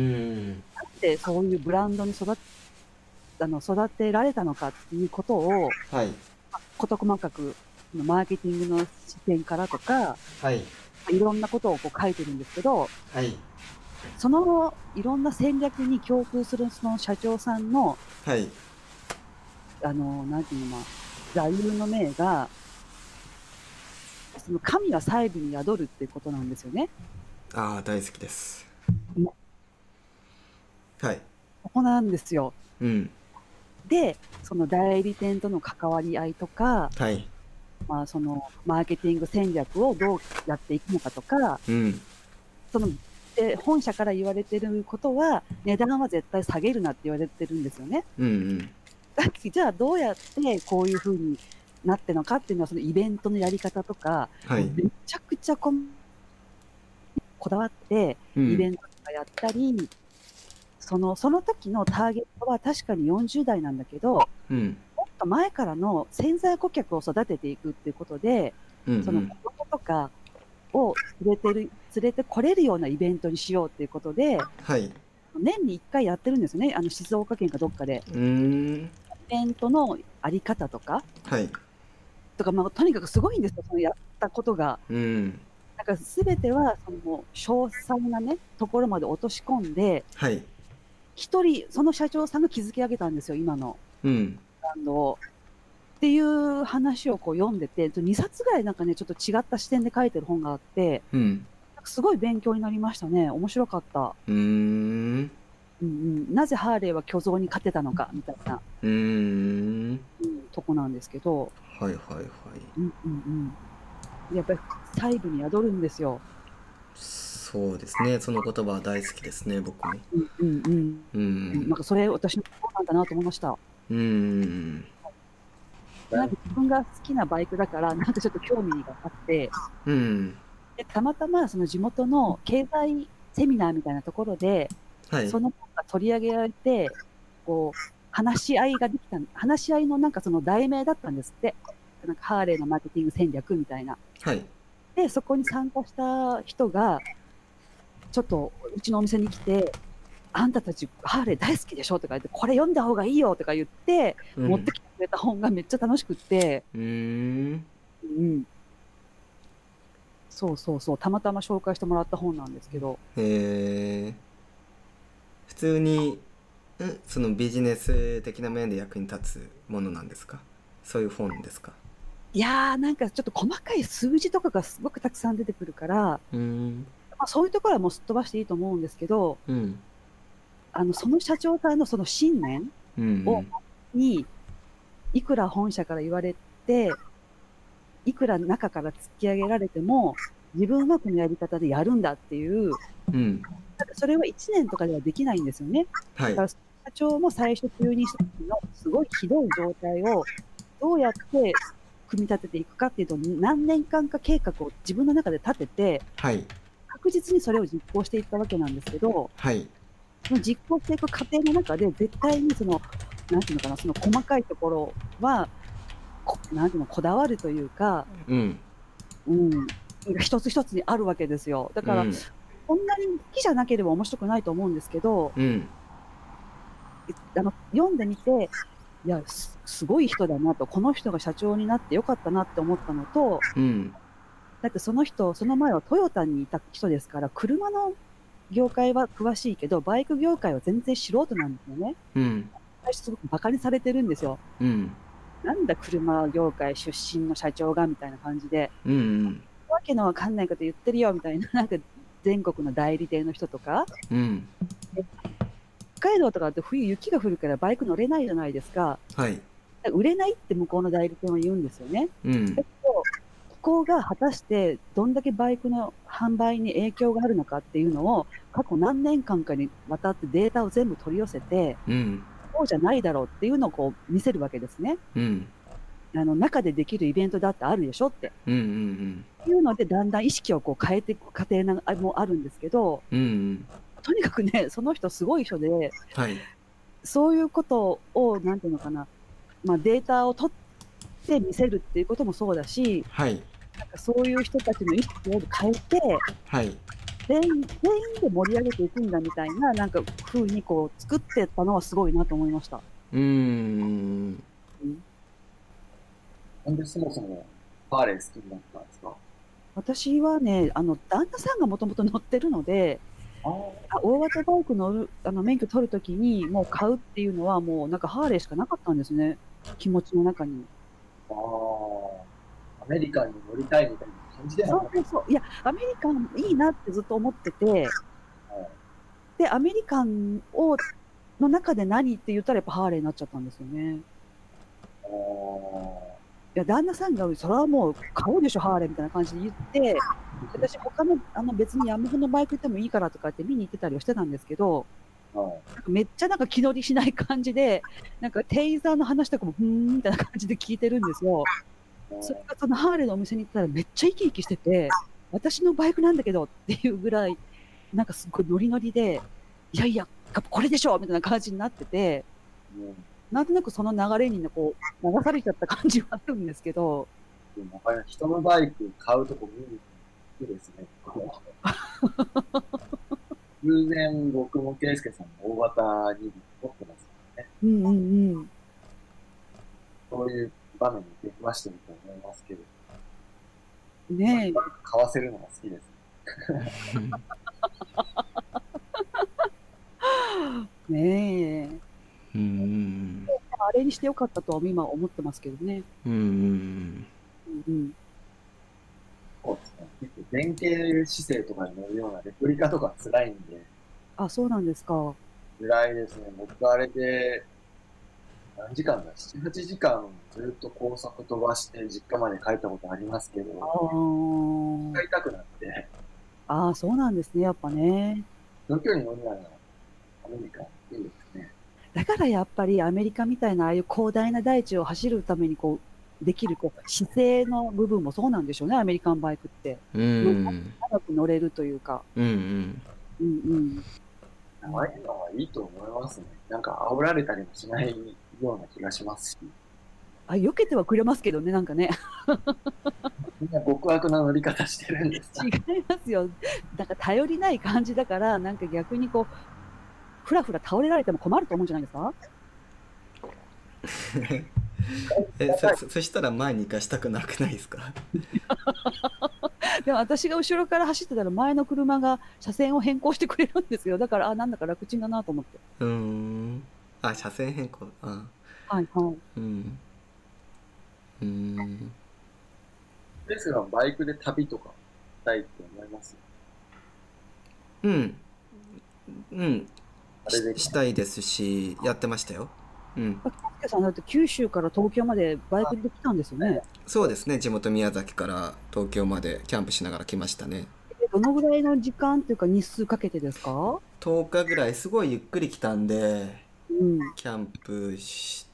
で、そういうブランドに育っあの育てられたのかっていうことを、 はい。 事細かくマーケティングの視点からとか、 はい。 いろんなことをこう書いてるんですけど、 はい。 そのいろんな戦略に共通するその社長さんの、 はい。 あの、なんていうの、まあ、座右の銘が、その神は細部に宿るっていうことなんですよね。 ああ、大好きです。 もうはい。 ここなんですよ。 うん。 で、その代理店との関わり合いとか、 はい。 まあ、そのマーケティング戦略をどうやっていくのかとか、 うん。 そので本社から言われてることは、値段は絶対下げるなって言われてるんですよね。 うんうん。 だってじゃあどうやってこういう風になってるのかっていうのは、そのイベントのやり方とか、もうはい。 めちゃくちゃこんこだわってうん。 イベントとかやったり、そのその時のターゲットは確かによんじゅう代なんだけど、 うん。 もっと前からの潜在顧客を育てていくっていうことで、 うんうその子ん。 供とかを連れてる連れてこれるようなイベントにしようっていうことで、 はい。 年にいっかいやってるんですよね。あの静岡県かどっかで。 うーん。 イベントのあり方とか、 はい。 とか、まあ、とにかくすごいんですよ、そのやったことが。 うん。 だから全てはその詳細なね、ところまで落とし込んで、 はい。 一人その社長さんが築き上げたんですよ、今のうん。 ブランドを。っていう話をこう読んでて、にさつぐらいなんかね、ちょっと違った視点で書いてる本があって、 うん。 なんかすごい勉強になりましたね。面白かった。 うーん。 うんうん。なぜハーレーは巨像に勝てたのかみたいな、 うーん。 うん、とこなんですけど、 はいはいはい。 うんうんうん。やっぱり細部に宿るんですよ。 そうですね。その言葉は大好きですね、僕も。 うんうんうん。 ううん、なんん。 かそれ私のそうなんだなと思いました。 うん。 なんか自分が好きなバイクだから、なんかちょっと興味があって、 うん。 で、たまたまその地元の経済セミナーみたいなところで、 はい。 その本が取り上げられて、こう、話し合いができた、話し合いのなんかその題名だったんですって。なんかハーレーのマーケティング戦略みたいな。 はい。 で、そこに参加した人が、ちょっとうちのお店に来て、あんたたちハーレー大好きでしょとか言って、これ読んだ方がいいよとか言って、 うん。 持ってきてくれた本がめっちゃ楽しくって、 うーん。 うん、 そうそうそう、たまたま紹介してもらった本なんですけど。 へえ。普通に、んそのビジネス的な面で役に立つものなんですか？そういう本ですか？ いやー、なんかちょっと細かい数字とかがすごくたくさん出てくるから、 うーん。 まあ、そういうところはもうすっ飛ばしていいと思うんですけど、 うん。 あの、その社長さんのその信念うんうをん。 に、いくら本社から言われて、いくら中から突き上げられても、自分はこのやり方でやるんだっていう、 うん。 ただそれはいちねんとかではできないんですよね。 はい。 だから社長も最初就任した時のすごいひどい状態をどうやって組み立てていくかっていうと、何年間か計画を自分の中で立てて、 はい。 確実にそれを実行していったわけなんですけど、 はい。 その実行していく過程の中で絶対にその、なんていうのかな、その細かいところは、こなんていうの、こだわるというか、 うん。 うん、一つ一つにあるわけですよ。だから、 うん。 こんなに好きじゃなければ面白くないと思うんですけど、 うん。 あの、読んでみて、いや、すすごい人だなと、この人が社長になってよかったなって思ったのと、 うん。 だってその人、その前はトヨタにいた人ですから、車の業界は詳しいけど、バイク業界は全然素人なんですよね。 うん。 最初すごく馬鹿にされてるんですよ。 うん。 なんだ車業界出身の社長がみたいな感じで、 うん。 わけのわかんないこと言ってるよみたいな、なんか全国の代理店の人とか、 うん。 北海道とかって冬雪が降るからバイク乗れないじゃないですか。 はい。 売れないって向こうの代理店は言うんですよね。 うんだ。けど、気候が果たしてどんだけバイクの販売に影響があるのかっていうのを、過去何年間かにわたってデータを全部取り寄せて、 うん。 そうじゃないだろうっていうのをこう見せるわけですね。 うん。 あの、中でできるイベントだってあるでしょって。 うん。うん。 いうので、だんだん意識をこう変えていく過程なもあるんですけど、 うん。 とにかくね、その人すごい人で、 はい。 そういうことを、なんていうのかな、まあ、データを取って見せるっていうこともそうだし、 はい。 なんかそういう人たちの意識を変えて、 はい。 全員全員で盛り上げていくんだみたいな、なんか風にこう作ってったのはすごいなと思いました。 うーん。 うんなんでそもそもハーレー好きになったんですか？ 私はね、あの、旦那さんがもともと乗ってるので、 ああ大型バイク乗る、あの、免許取るときにもう買うっていうのはもうなんかハーレーしかなかったんですね。気持ちの中に。 あ、ああ、アメリカンに乗りたいみたいな感じではなくそうそうそう。いや、アメリカンいいなってずっと思ってて、 て、 で、アメリカンを、の中で何って言ったらやっぱハーレーになっちゃったんですよね。 ああ、 いや、旦那さんが、それはもう買うでしょ、ハーレーみたいな感じで言って、私他の、あの別にヤマハのバイク行ってもいいからとかって見に行ってたりはしてたんですけど、 はい。 なんかめっちゃなんか気乗りしない感じで、なんか店員さんの話とかもふーんみたいな感じで聞いてるんですよ。それがそのハーレーのお店に行ったらめっちゃ生き生きしてて、私のバイクなんだけどっていうぐらい、なんかすごいノリノリで、いやいや、これでしょみたいな感じになってて、 うんなんとなくその流れにねこう流されちゃった感じはあるんですけど、 でもやっぱり人のバイク買うとこ見に行くですね。偶然僕も圭介さんも大型に持ってますからね。 うんうんうん。 そういう場面に出くわしてると思いますけど、 ねえ、 買わせるのが好きです。 ねえ。 うーん。 あれにしてよかったとは今思ってますけどね。 うーん。 うんうん。 そうですね。結構前傾姿勢とかに乗るようなレプリカとか辛いんで、 あ、そうなんですか。 辛いですね。僕あれで、何時間だ ?なな、はちじかんずっと高速飛ばして実家まで帰ったことありますけあど、 ー使いたくなって、 あー、そうなんですね、やっぱね。 その距離乗るならアメリカいいですね。 だからやっぱりアメリカみたいなああいう広大な大地を走るためにこう、できるこう姿勢の部分もそうなんでしょうね、アメリカンバイクって。 うーん。 長く乗れるというか。 うんうん。 うんうん。 ああいうのはいいと思いますね。なんか煽られたりもしないような気がしますし、 あ、避けてはくれますけどね、なんかね。 みんな極悪な乗り方してるんですか？ 違いますよ。なんか頼りない感じだから、なんか逆にこう、ふらふら倒れられても困ると思うんじゃないですか？ え、そ、そそしたら前に行かしたくなくないですか？ でも私が後ろから走ってたら前の車が車線を変更してくれるんですよ。だから、あ、なんだか楽ちんだなと思って。 うーん。あ、車線変更。あ、 はいはい。 うん。うーん。 ですが、バイクで旅とかしたいって思います。 うん。うん。し、 あれで、 したいですし、やってましたよ。うん。 あ、ケンスケさんだって九州から東京までバイクで来たんですよね。 そうですね。地元宮崎から東京までキャンプしながら来ましたね。 えどのぐらいの時間っていうか日数かけてですか？ とおかぐらいすごいゆっくり来たんで、 うん。 キャンプして、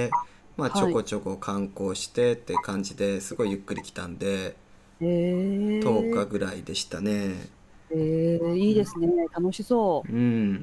まあちょはい。 こちょこ観光してって感じですごいゆっくり来たんで、とおかええぐらいでしたね。 ええいいですね。楽しそうん。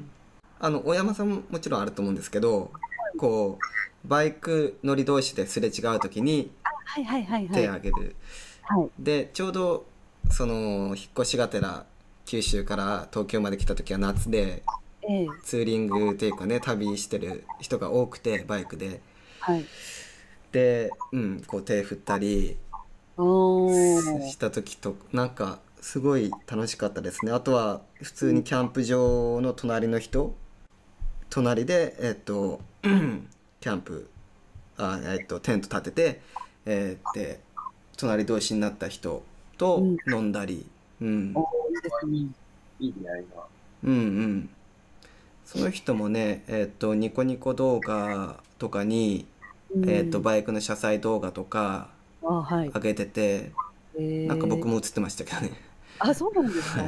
あの、小山さんももちろんあると思うんですけど、こう、バイク乗り同士ですれ違う時にう。はいはいはいは手い。 を挙げる。 はい。 で、ちょうど、その、引っ越しがてら、九州から東京まで来た時は夏で、 ええツーリングっていうかね、旅してる人が多くて、バイクで。 はい。 で、うん、こう手振ったりおー。 した時と、なんか、すごい楽しかったですね。あとは、普うん。 通にキャンプ場の隣の人、隣で、えっと、キャンプ、あ、えっと、テント立てて、えーで、隣同士になった人とうん。 飲んだり、うん、 おー、いいですね。 いい出会いが。 うんうん。その人もね、えっと、ニコニコ動画とかに、 うえっと、 ん。 バイクの車載動画とかあ、はい。 上げてて、なんか僕ええも映ってましたけどね。 あ、そうなんですか？ はい。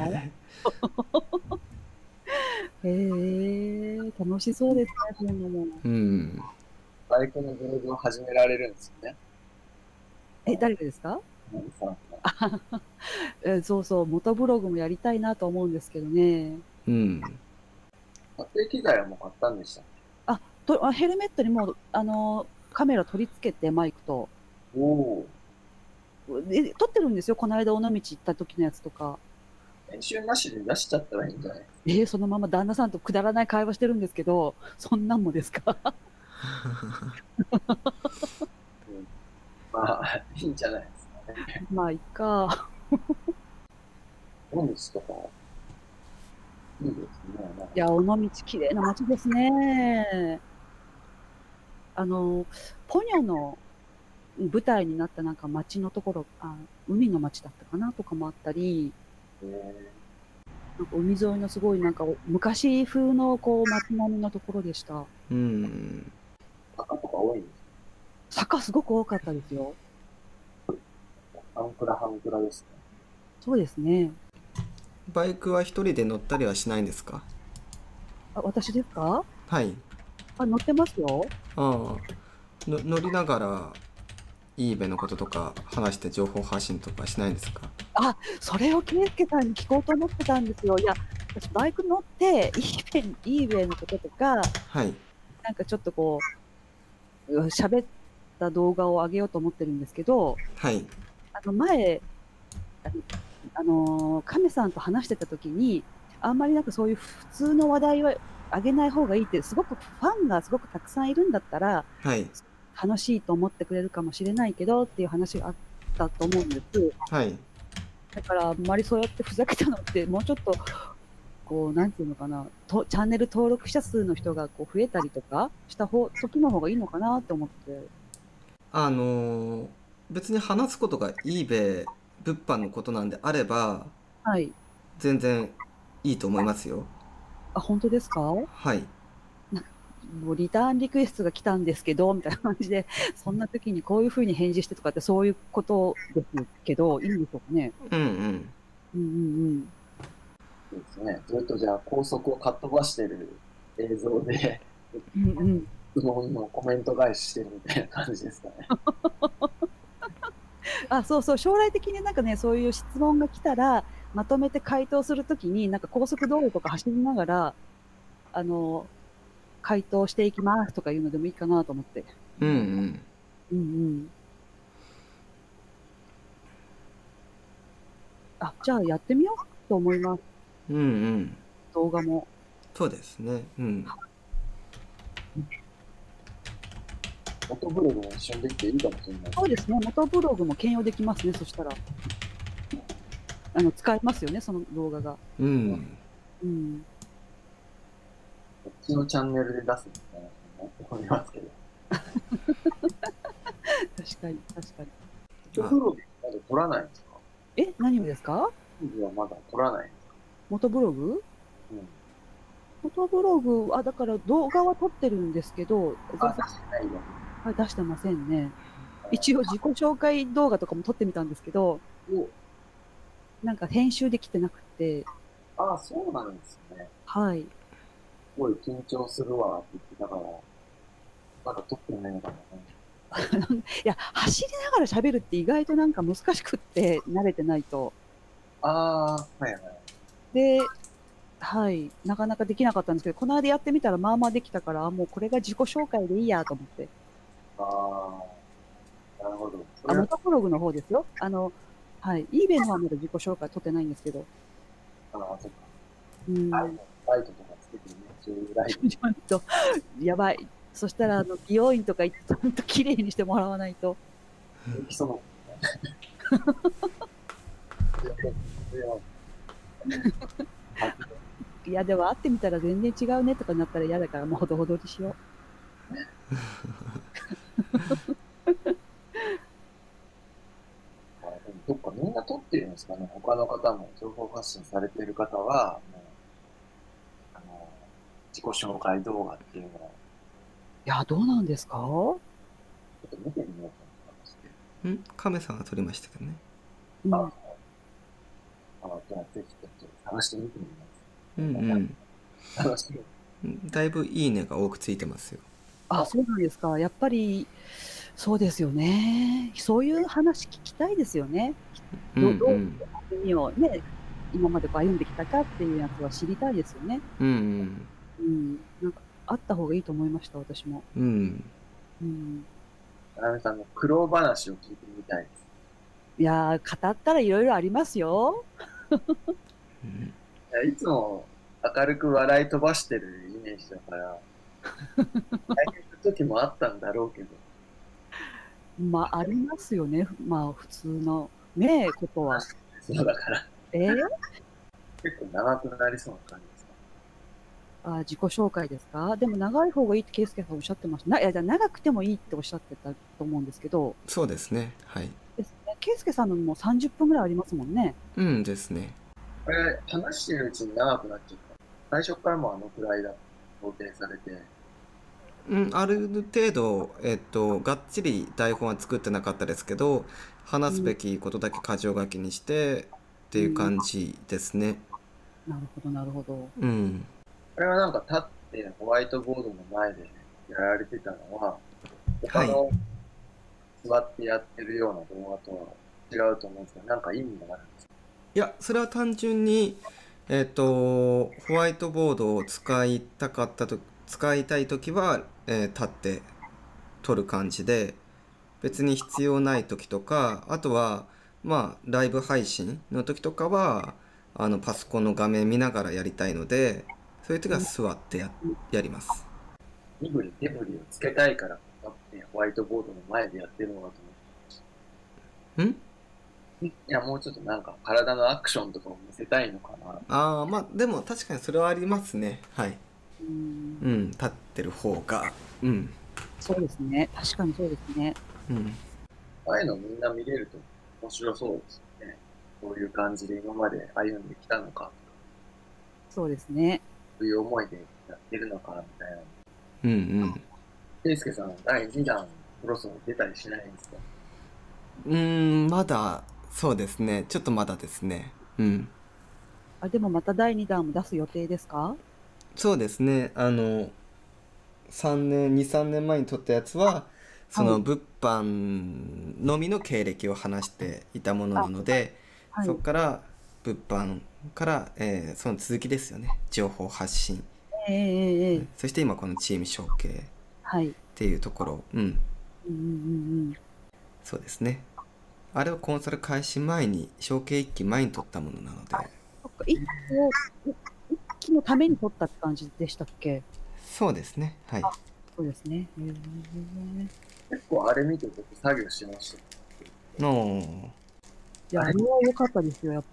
へえ、楽しそうですね、そういうのも。 うん。 バイクのブログを始められるんですよね。 え、誰がですか？ 森さんが。 え、そうそう、元ブログもやりたいなと思うんですけどね。 うん。 撮影機材はもう買ったんでしたっあ、と、あ、ヘルメットにもう、あの、カメラ取り付けて、マイクと。 け？おおえ、撮ってるんですよ、この間尾道行った時のやつとか。 ー、練習なしで出しちゃったらいいんじゃない？ えーそのまま旦那さんとくだらない会話してるんですけど、そんなんもですか？ うん、まあ、いいんじゃないですかね。 まあ、いっか。 尾道とか、いいですね。なんかいや、尾道綺麗な街ですね。あの、ポニョの舞台になったなんか街のところ、あ、海の街だったかなとかもあったり、 えなんか海沿いのすごいなんか昔風のこう街並みのところでした。 うん。 ー、坂とか多いんです坂すごく多かったですよ。 か？半クラ半クラですね。 そうですね。 バイクは一人で乗ったりはしないんですか？ あ、私ですか？ はい。 あ、乗ってますよ。 ああ。の、乗りながら、イーベのこととか話して情報発信とかしないんですか？ あ、それを圭介さんに聞こうと思ってたんですよ。いや、私バイク乗って、イーベイ、イーベイのこととか、 はい。 なんかちょっとこう、う喋った動画を上げようと思ってるんですけど、 はい。 あの前、あの、あのー亀さんと話してた時に、あんまりなんかそういう普通の話題は上げない方がいいって、すごくファンがすごくたくさんいるんだったら、 はい。 楽しいと思ってくれるかもしれないけどっていう話があったと思うんです。 はい。 だからあんまりそうやってふざけたのって、もうちょっと、こう、なんていうのかな、とチャンネル登録者数の人がこう増えたりとかした方、時の方がいいのかなって思って。 あのー別に話すことが eBay 物販のことなんであれば、 はい。 全然いいと思いますよ。 あ、本当ですか？ はい。 なもうリターンリクエストが来たんですけど、みたいな感じで、そんな時にこういう風に返事してとかってそういうことですけど、いいんでしょうかね。 うんうん。 うんうんそうですね。ずっとじゃあ高速をかっ飛ばしてる映像で、 うん。うんうん。 質問のコメント返ししてるみたいな感じですかね。 あ、そうそう、将来的になんかね、そういう質問が来たら、まとめて回答するときに、なんか高速道路とか走りながら、あの、回答していきますとかいうのでもいいかなと思って。 うんうん。 うんうん。あ、じゃあやってみようと思います。 うんうん。 動画も。 そうですね。うん。 フォトブログも一緒にできていいかもしれないですね。 そうですね。元ブログも兼用できますね、そしたら。 あの使えますよね、その動画が。 うんうん。 こっちのチャンネルで出すみたいな思いますけど。 確かに、確かに。 お風呂でまだ撮らないんですか？ え、何をですか？ 僕はまだ撮らないんですか？ 元ブログうん。 元ブログ、あ、だから動画は撮ってるんですけど、 あ、出してないよ。 はい、出してませんね。一応自己紹介動画とかも撮ってみたんですけど、 お、 なんか編集できてなくて、 あ、そうなんですね。 はい。 すごい緊張するわって言ってたから、まだ撮ってないのかな。 いや、走りながら喋るって意外となんか難しくって、慣れてないと。 ああ、はいはい。 で、はい、なかなかできなかったんですけど、この間やってみたらまあまあできたから、あもうこれが自己紹介でいいやと思って。 ああ、なるほど。そあ、 れは、 元ブログの方ですよ。あの、はい、eBay の方はまだ自己紹介撮ってないんですけど。 ああ、そっか。 うん。 ライトライトとかつけてね、そういうライト。 ちょっと、やばい。そしたら、あの、美容院とか行って、ちゃんと綺麗にしてもらわないと。 できそういや、でも会ってみたら全然違うねとかなったら嫌だから、もうほどほどにしよあでもどっかみんな撮ってるんですかね。他の方も情報発信されている方は、もうあの自己紹介動画っていうのをう。いや、どうなんですか？ ちょっと見てみようと思いまして。 ん亀さんが撮りましたけどね。 うん。 あ、あじゃあぜひちょっと探してみてみます。 うん探してみうんだいぶいいねが多くついてますよ。 あ、そうなんですか。やっぱり、そうですよね。そういう話聞きたいですよね。 うんどどううん歩みをね、今までこう歩んできたかっていうやつは知りたいですよね。 うんうん。なんか、あった方がいいと思いました、私も。 うんうんうん。 ななみさんの苦労話を聞いてみたいです。 いやー、語ったらいろいろありますよ。 うんいやいつも明るく笑い飛ばしてるイメージだから、大変な時もあったんだろうけど、 まあ、ありますよね。まあ、普通のね、ことは。 そうだからえー、 結構長くなりそうな感じですか？ あ、自己紹介ですか？でも長い方がいいって圭介さんおっしゃってました。な、いや、じゃあ長くてもいいっておっしゃってたと思うんですけど、 そうですね。はい。 ですね。圭介さんのもさんじゅっぷんぐらいありますもんね。 うんですね。 これ、話してるうちに長くなっちゃった。最初からもあのくらいだ、想定されて。 うんある程度えっとがっちり台本は作ってなかったですけど、話すべきことだけ箇条書きにしてっていう感じですね。 なるほど、なるほど。 うんこれはなんか立ってホワイトボードの前でやられてたのは、他はいの座ってやってるような動画とは違うと思うんですけど、なんか意味があるんですか？ いやそれは単純にえっとホワイトボードを使いたかったと使いたい時は、えー立って撮る感じで、別に必要ない時とか、あとはまあライブ配信の時とかはあのパソコンの画面見ながらやりたいので、そういう時は座ってや、やります。 身振り手振りをつけたいから立ってホワイトボードの前でやってるのかと思って。 んいや、もうちょっとなんか体のアクションとかを見せたいのかな。 ああまあでも確かにそれはありますね。はい。 うん、 うん立ってる方がうんそうですね。確かにそうですね。 うんああいうのみんな見れると面白そうですよね。こういう感じで今まで歩んできたのか、 そうですね。 こういう思いでやってるのか、みたいな。 うんうんケイスケさん、だいにだん、そろそろ出たりしないんですか？ うーんまだそうですね。ちょっとまだですね。うんあ、でもまただいにだんも出す予定ですか？ そうですね。あのさんねんにさんねんまえに撮ったやつはそはい。 の物販のみの経歴を話していたものなあ、 ので、 はい。 そこから物販から、えーその続きですよね。情報発信、 ええええええ。 そして今このチーム承継っはい。 ていうところ、うん、 うんうんうんうん。 そうですね。あれはコンサル開始前に、承継いっき前に撮ったものなので、 そっか、一期を、い一期のために撮ったって感じでしたっけ？ そうですね。はい。 あ、そうですね。へえ。 結構あれ見て僕作業しました。 いの、 や、 あれ、 あれは良かったですよ、やっぱり。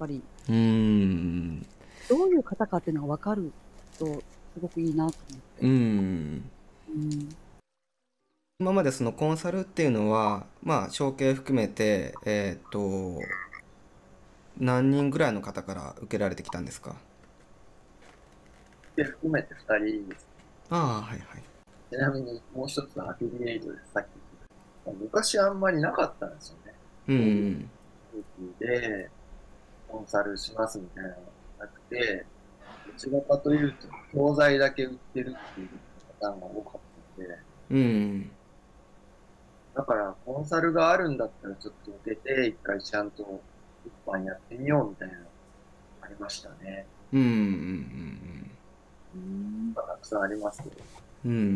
うーん。 どういう方かっていうのが分かると、すごくいいなと思っうて。 ん。 うん。 今までそのコンサルっていうのは、まあ、承継含めて、えっと、何人ぐらいの方から受けられてきたんですか？ で、含めてふたりです。 ああ、はいはい。 ちなみにもう一つはアフィリエイトです。さっき言った。昔あんまりなかったんですよね。 うこういうんん。 空気でコンサルしますみたいなのがなくて、どちらかというと、教材だけ売ってるっていうパターンが多かったので、 うん。 だからコンサルがあるんだったらちょっと受けて、一回ちゃんと物販やってみようみたいなのがありましたね。 うん。うん。 うん。 たくさんありますけど。 うん。うん。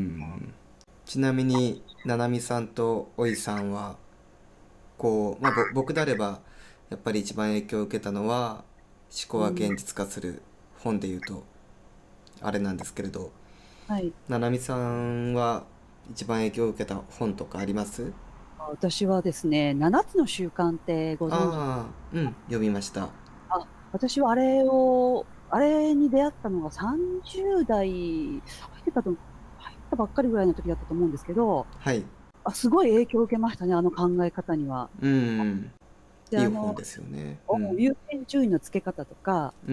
ちなみに、ななみさんとおいさんは、こう、まあ、ぼ僕であれば、やっぱり一番影響を受けたのは、思考は現実化する本で言うと、あれなんですけれど、 はい。 ななみさんは一番影響を受けた本とかあります？ 私はですね、ななつの習慣ってご存知？ ああ、うん、読みました。 あ、私はあれを、あれに出会ったのがさんじゅう代入ってたと、入ったばっかりぐらいの時だったと思うんですけど、 はい。 あ、すごい影響を受けましたね、あの考え方には。 うん、 で、あの、 いい本ですよね。うおん。 優先順位の付け方とか、 うん、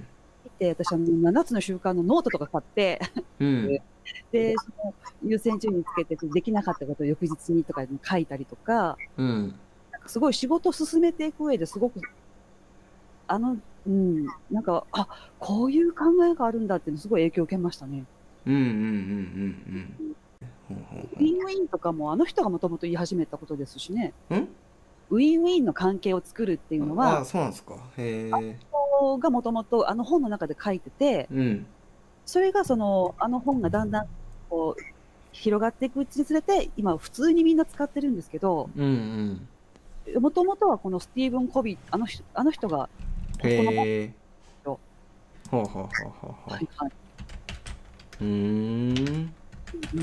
見て、私あのななつの習慣のノートとか買って、 うん、 で、その優先順位つけて、できなかったことを翌日にとかに書いたりとか、 うん、 なんかすごい仕事を進めていく上ですごく、あの、うん、なんか、あ、こういう考えがあるんだっていうのすごい影響を受けましたね。 うん、うん、うん、うん、うん。ほうほうウィンウィンとかもあの人がもともと言い始めたことですしね。 ほう。んウィンウィンの関係を作るっていうのああ、 は、 そうなんですか。へえ。 人がもともとあの本の中で書いてて、 うん、 それがその、あの本がだんだんこう、広がっていくうちにつれて、今普通にみんな使ってるんですけど、 うん、うん。 もともとはこのスティーブン・コビー、あの人、あの人が、この本へえ。 を、 ほうほうほうほうほう。 はいはい。 うーん。 うん。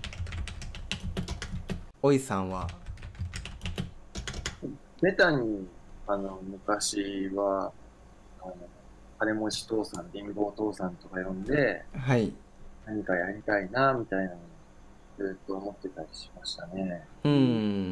おいさんは、 ベタに、あの、昔は、あの、金持ち父さん、貧乏父さんとか呼んで、 はい。 何かやりたいな、みたいなのをずっと思ってたりしましたね。 うん、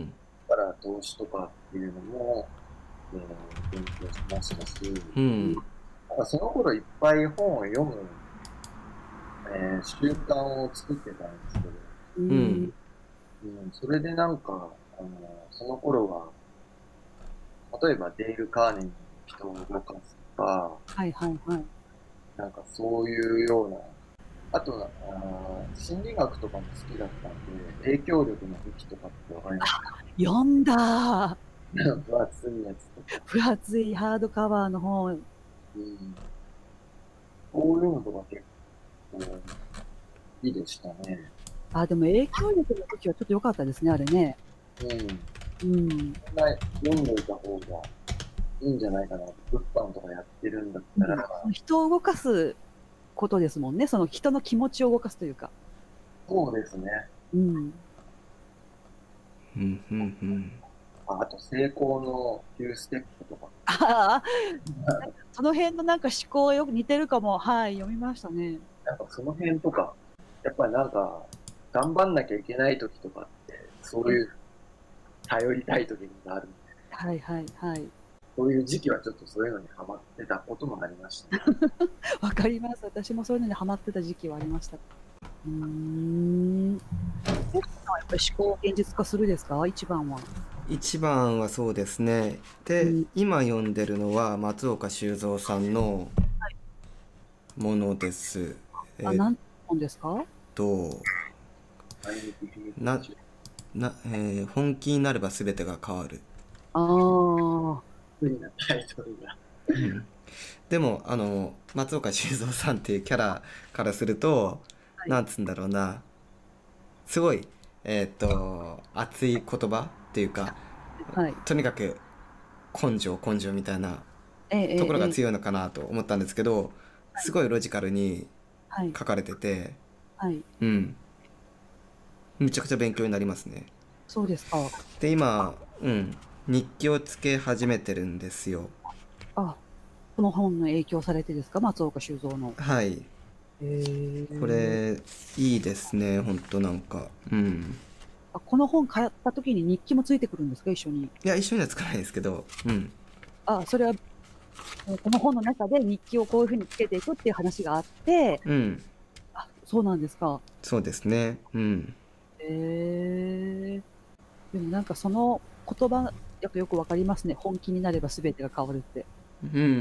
だから投資とかっていうのも、えー勉強しましたし、 うん、 なんかその頃いっぱい本を読む、えー習慣を作ってたんですけど、 ううん、 ん。 うん、それでなんか、あの、その頃は、例えばデール・カーネギーの人を動かすとか、 はいはいはい。 なんかそういうような、あとな、あー心理学とかも好きだったんで、影響力の武器とかってわかりますか？ 読んだ。 分厚いやつとか。 分厚いハードカバーの本。 うん、こういうのとか結構いいでしたね。 あ、でも影響力の時はちょっと良かったですね、あれね。 うん。 うん。 みんな読んでおいた方がいいんじゃないかな。物販とかやってるんだったら、 人を動かすことですもんね。その人の気持ちを動かすというか。 そうですね。 うん。 うん、うん、うん。 ああと、成功のきゅうステップとか。 ああ、その辺のなんか思考がよく似てるかも。はい、読みましたね。 なんかその辺とか、やっぱりなんか、頑張んなきゃいけない時とかって、そういう、頼りたい時があるんで、 はいはいはい。 そういう時期はちょっとそういうのにハマってたこともありましたね。 わかります。私もそういうのにハマってた時期はありました。うーん。え、やっぱり思考を現実化するですか？一番は。 一番はそうですね。で、 うん。 今読んでるのは松岡修造さんのはい。 ものです。 あ、 えっなんて本ですか？ と、 前向きにな、な、えー本気になれば全てが変わる。 ああ。 不利なタイトルが。 うん。でも、あの、松岡修造さんっていうキャラからすると、 はい。 なんつうんだろうな、すごい、えっと、熱い言葉っていうか、 はい。 とにかく根性根性みたいなえええところえええ。 が強いのかなと思ったんですけど、 はい。 すごいロジカルにはい。 書かれてて、 はい。 うん、めちゃくちゃ勉強になりますね。 そうですか。 で、今、うん、日記をつけ始めてるんですよ。 あ、 この本の影響されてですか、松岡修造の。 はい。 へえ。 これ、いいですね、ほんとなんか。うん。 あ、この本買った時に日記もついてくるんですか、一緒に。 いや、一緒にはつかないですけど、うん。 あ、それは、えーこの本の中で日記をこういうふうにつけていくっていう話があって、 うん。 あ、そうなんですか。 そうですね。うん。 へえ。でもなんかその言葉、やっぱよくわかりますね。本気になれば全てが変わるって。 うんうんうん。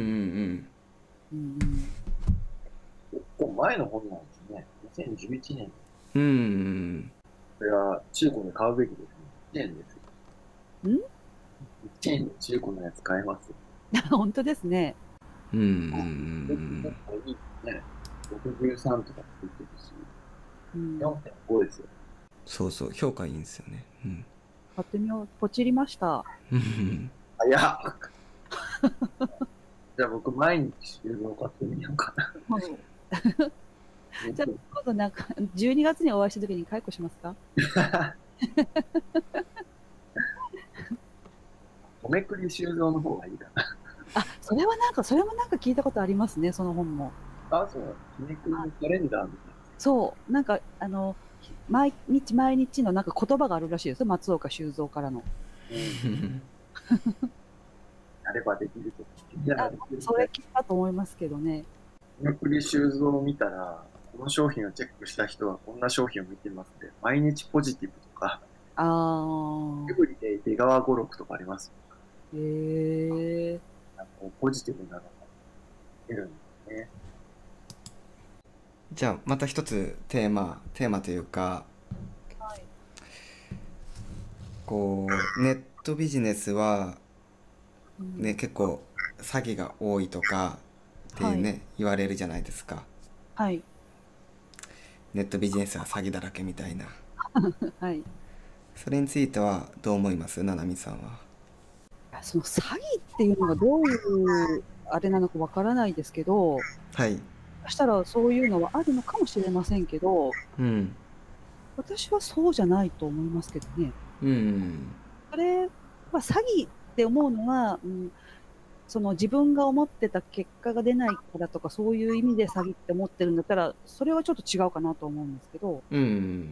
うんうん。 結構前の本なんですね。にせんじゅういちねん。 うんうん。 これは中古で買うべきですね。いちえんですよ。 んいちえんで中古のやつ買えますよ。 本当ですね。 うんうんうん結構いいね。ろくじゅうさんとかついてるし、 うん。 よんてんごですよ。 そうそう、評価いいんですよね。うん。 買ってみよう。ポチりました。 うんあ、いや。じゃあ僕毎日収納買ってみようかな。 うんじゃあ、今度なんか、じゅうにがつにお会いした時に解雇しますか？ おめくり収納の方がいいかな。 あ、それはなんか、それもなんか聞いたことありますね、その本も。 あ、そう。めくりのカレンダーみたいな。 そう、なんか、あの、毎日毎日のなんか言葉があるらしいですよ、松岡修造からの。 うんやればできると。やればあ、 できるそれ聞いたと思いますけどね。 おめくり収納を見たら、この商品をチェックした人はこんな商品を見てますね。毎日ポジティブとか、 ああ、 エブリデイ出川語録とかあります。 へえ。 なんかこうポジティブなのが出るんですね。 じゃあ、また一つテーマ、テーマというか、 はい。 こう、ネットビジネスは、 うんね、結構詐欺が多いとかっていうはい。 ね、言われるじゃないですか。 はい。 ネットビジネスは詐欺だらけみたいな。 はい。いそれについてはどう思います、ななみさんは。 や、その詐欺っていうのがどういうあれなのかわからないですけど、 はい。 そしたらそういうのはあるのかもしれませんけど、 うん。 私はそうじゃないと思いますけどね。 うん。 それは詐欺って思うのは、うん、その自分が思ってた結果が出ないからとか、そういう意味で詐欺って思ってるんだったら、それはちょっと違うかなと思うんですけど、 うん。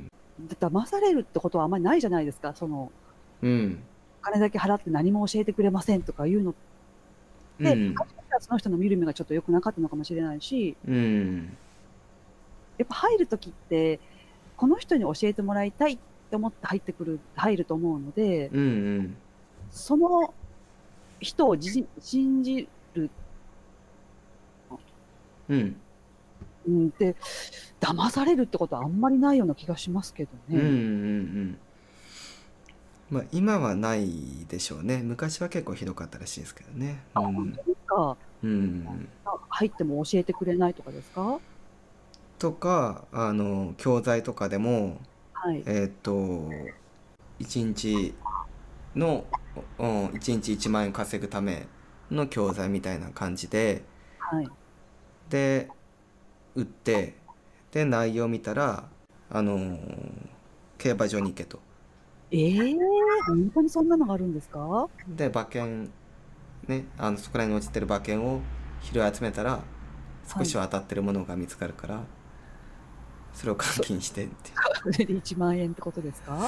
だ騙されるってことはあんまりないじゃないですか。その、 うん。 お金だけ払って何も教えてくれませんとかいうのって、 うんもしかしたらその人の見る目がちょっと良くなかったのかもしれないし、 うん。 やっぱ入るときって、この人に教えてもらいたいって思って入ってくる、入ると思うので、 うん。 その人をじ信じる、 うん。 うん、で、騙されるってことはあんまりないような気がしますけどうん。うん。うね。 ん。まあ今はないでしょうね。昔は結構ひどかったらしいですけどね。うあ、本ん。 当ですか。 うん。 あ、入っても教えてくれないとかですか？ とか、あの、教材とかでも、 はい。 えっと、いちにちの、うん、いちにちいちまん円稼ぐための教材みたいな感じで、 はい。 で、売って、で、内容見たら、あのー競馬場に行けと。 ええ、本当にそんなのがあるんですか？ で、馬券、ね、あの、そこら辺に落ちてる馬券を拾い集めたら、少はい。 しは当たってるものが見つかるから、それを換そ金してって、 それでいちまん円ってことですか？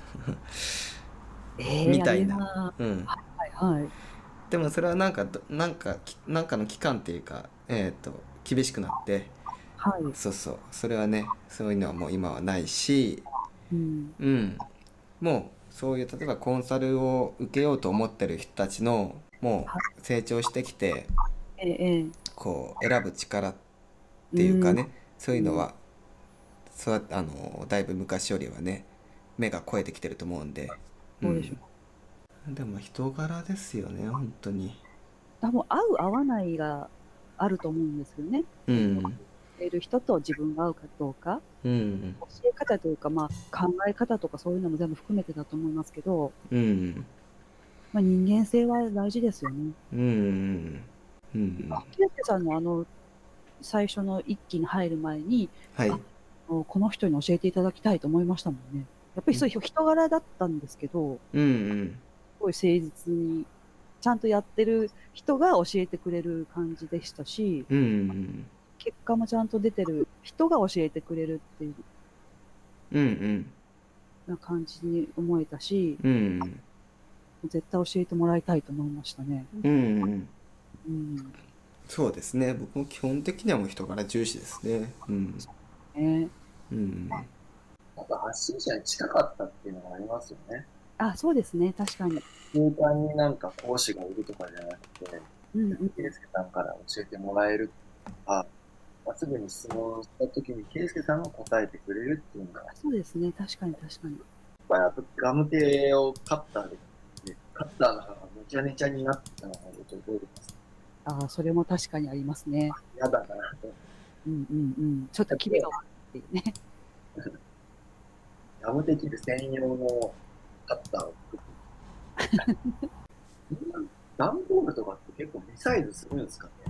ええ、ありえみたいな。 なうん。 はいはいはい。 でもそれはなんかど、なんか、きなんかの期間っていうか、えっと、厳しくなって、 はい。 そうそう、それはね、そういうのはもう今はないし、 うん。 うん、もうそういう例えばコンサルを受けようと思ってる人たちのもはう成長してきてええええ。 こう選ぶ力っうん、 ていうかね、そううん。 いうのはそうあのだいぶ昔よりはね目が超えてきてると思うんで、うん、 そうでしょでも人柄ですよね本当に。 う。多分合う合わないがあると思うんですよね。 うその、 ん教える人と自分が合うかどうか。 うん教え方というか、まあ、考え方とかそういうのも全部含めてだと思いますけど、 うんまあ、人間性は大事ですよね。 うんうんケイスケさんのあの、最初の一期に入る前に、あ、 はいもうこの人に教えていただきたいと思いましたもんね。やっぱりそういう人柄だったんですけど、 うんうんすごい誠実にちゃんとやってる人が教えてくれる感じでしたし、 うんうん結果もちゃんと出てる人が教えてくれるっていううんうんな感じに思えたし、 うん絶対教えてもらいたいと思いましたね。 うんうんうん。 そうですね。僕も基本的にはもう人柄重視ですね。うんね。 うんなんか発信者に近かったっていうのがありますよね。 あ、そうですね。確かに。 空間になんか講師がいるとかじゃなくて、 うんうん。 圭介さんから教えてもらえるとか、まあ、すぐに質問したときに圭介さんが答えてくれるっていうのが、 そうですね。確かに確かに。 やっぱりあとガムテをカッターで、カッターの刃がめちゃめちゃになってたのを覚えてます。 ああ、それも確かにありますね。 嫌だなと。 うんうんうん。ちょっとキレが悪いっていうね。 ガムテ切る専用のカッターを作って。今、段ボールとかって結構リサイズするんですかね。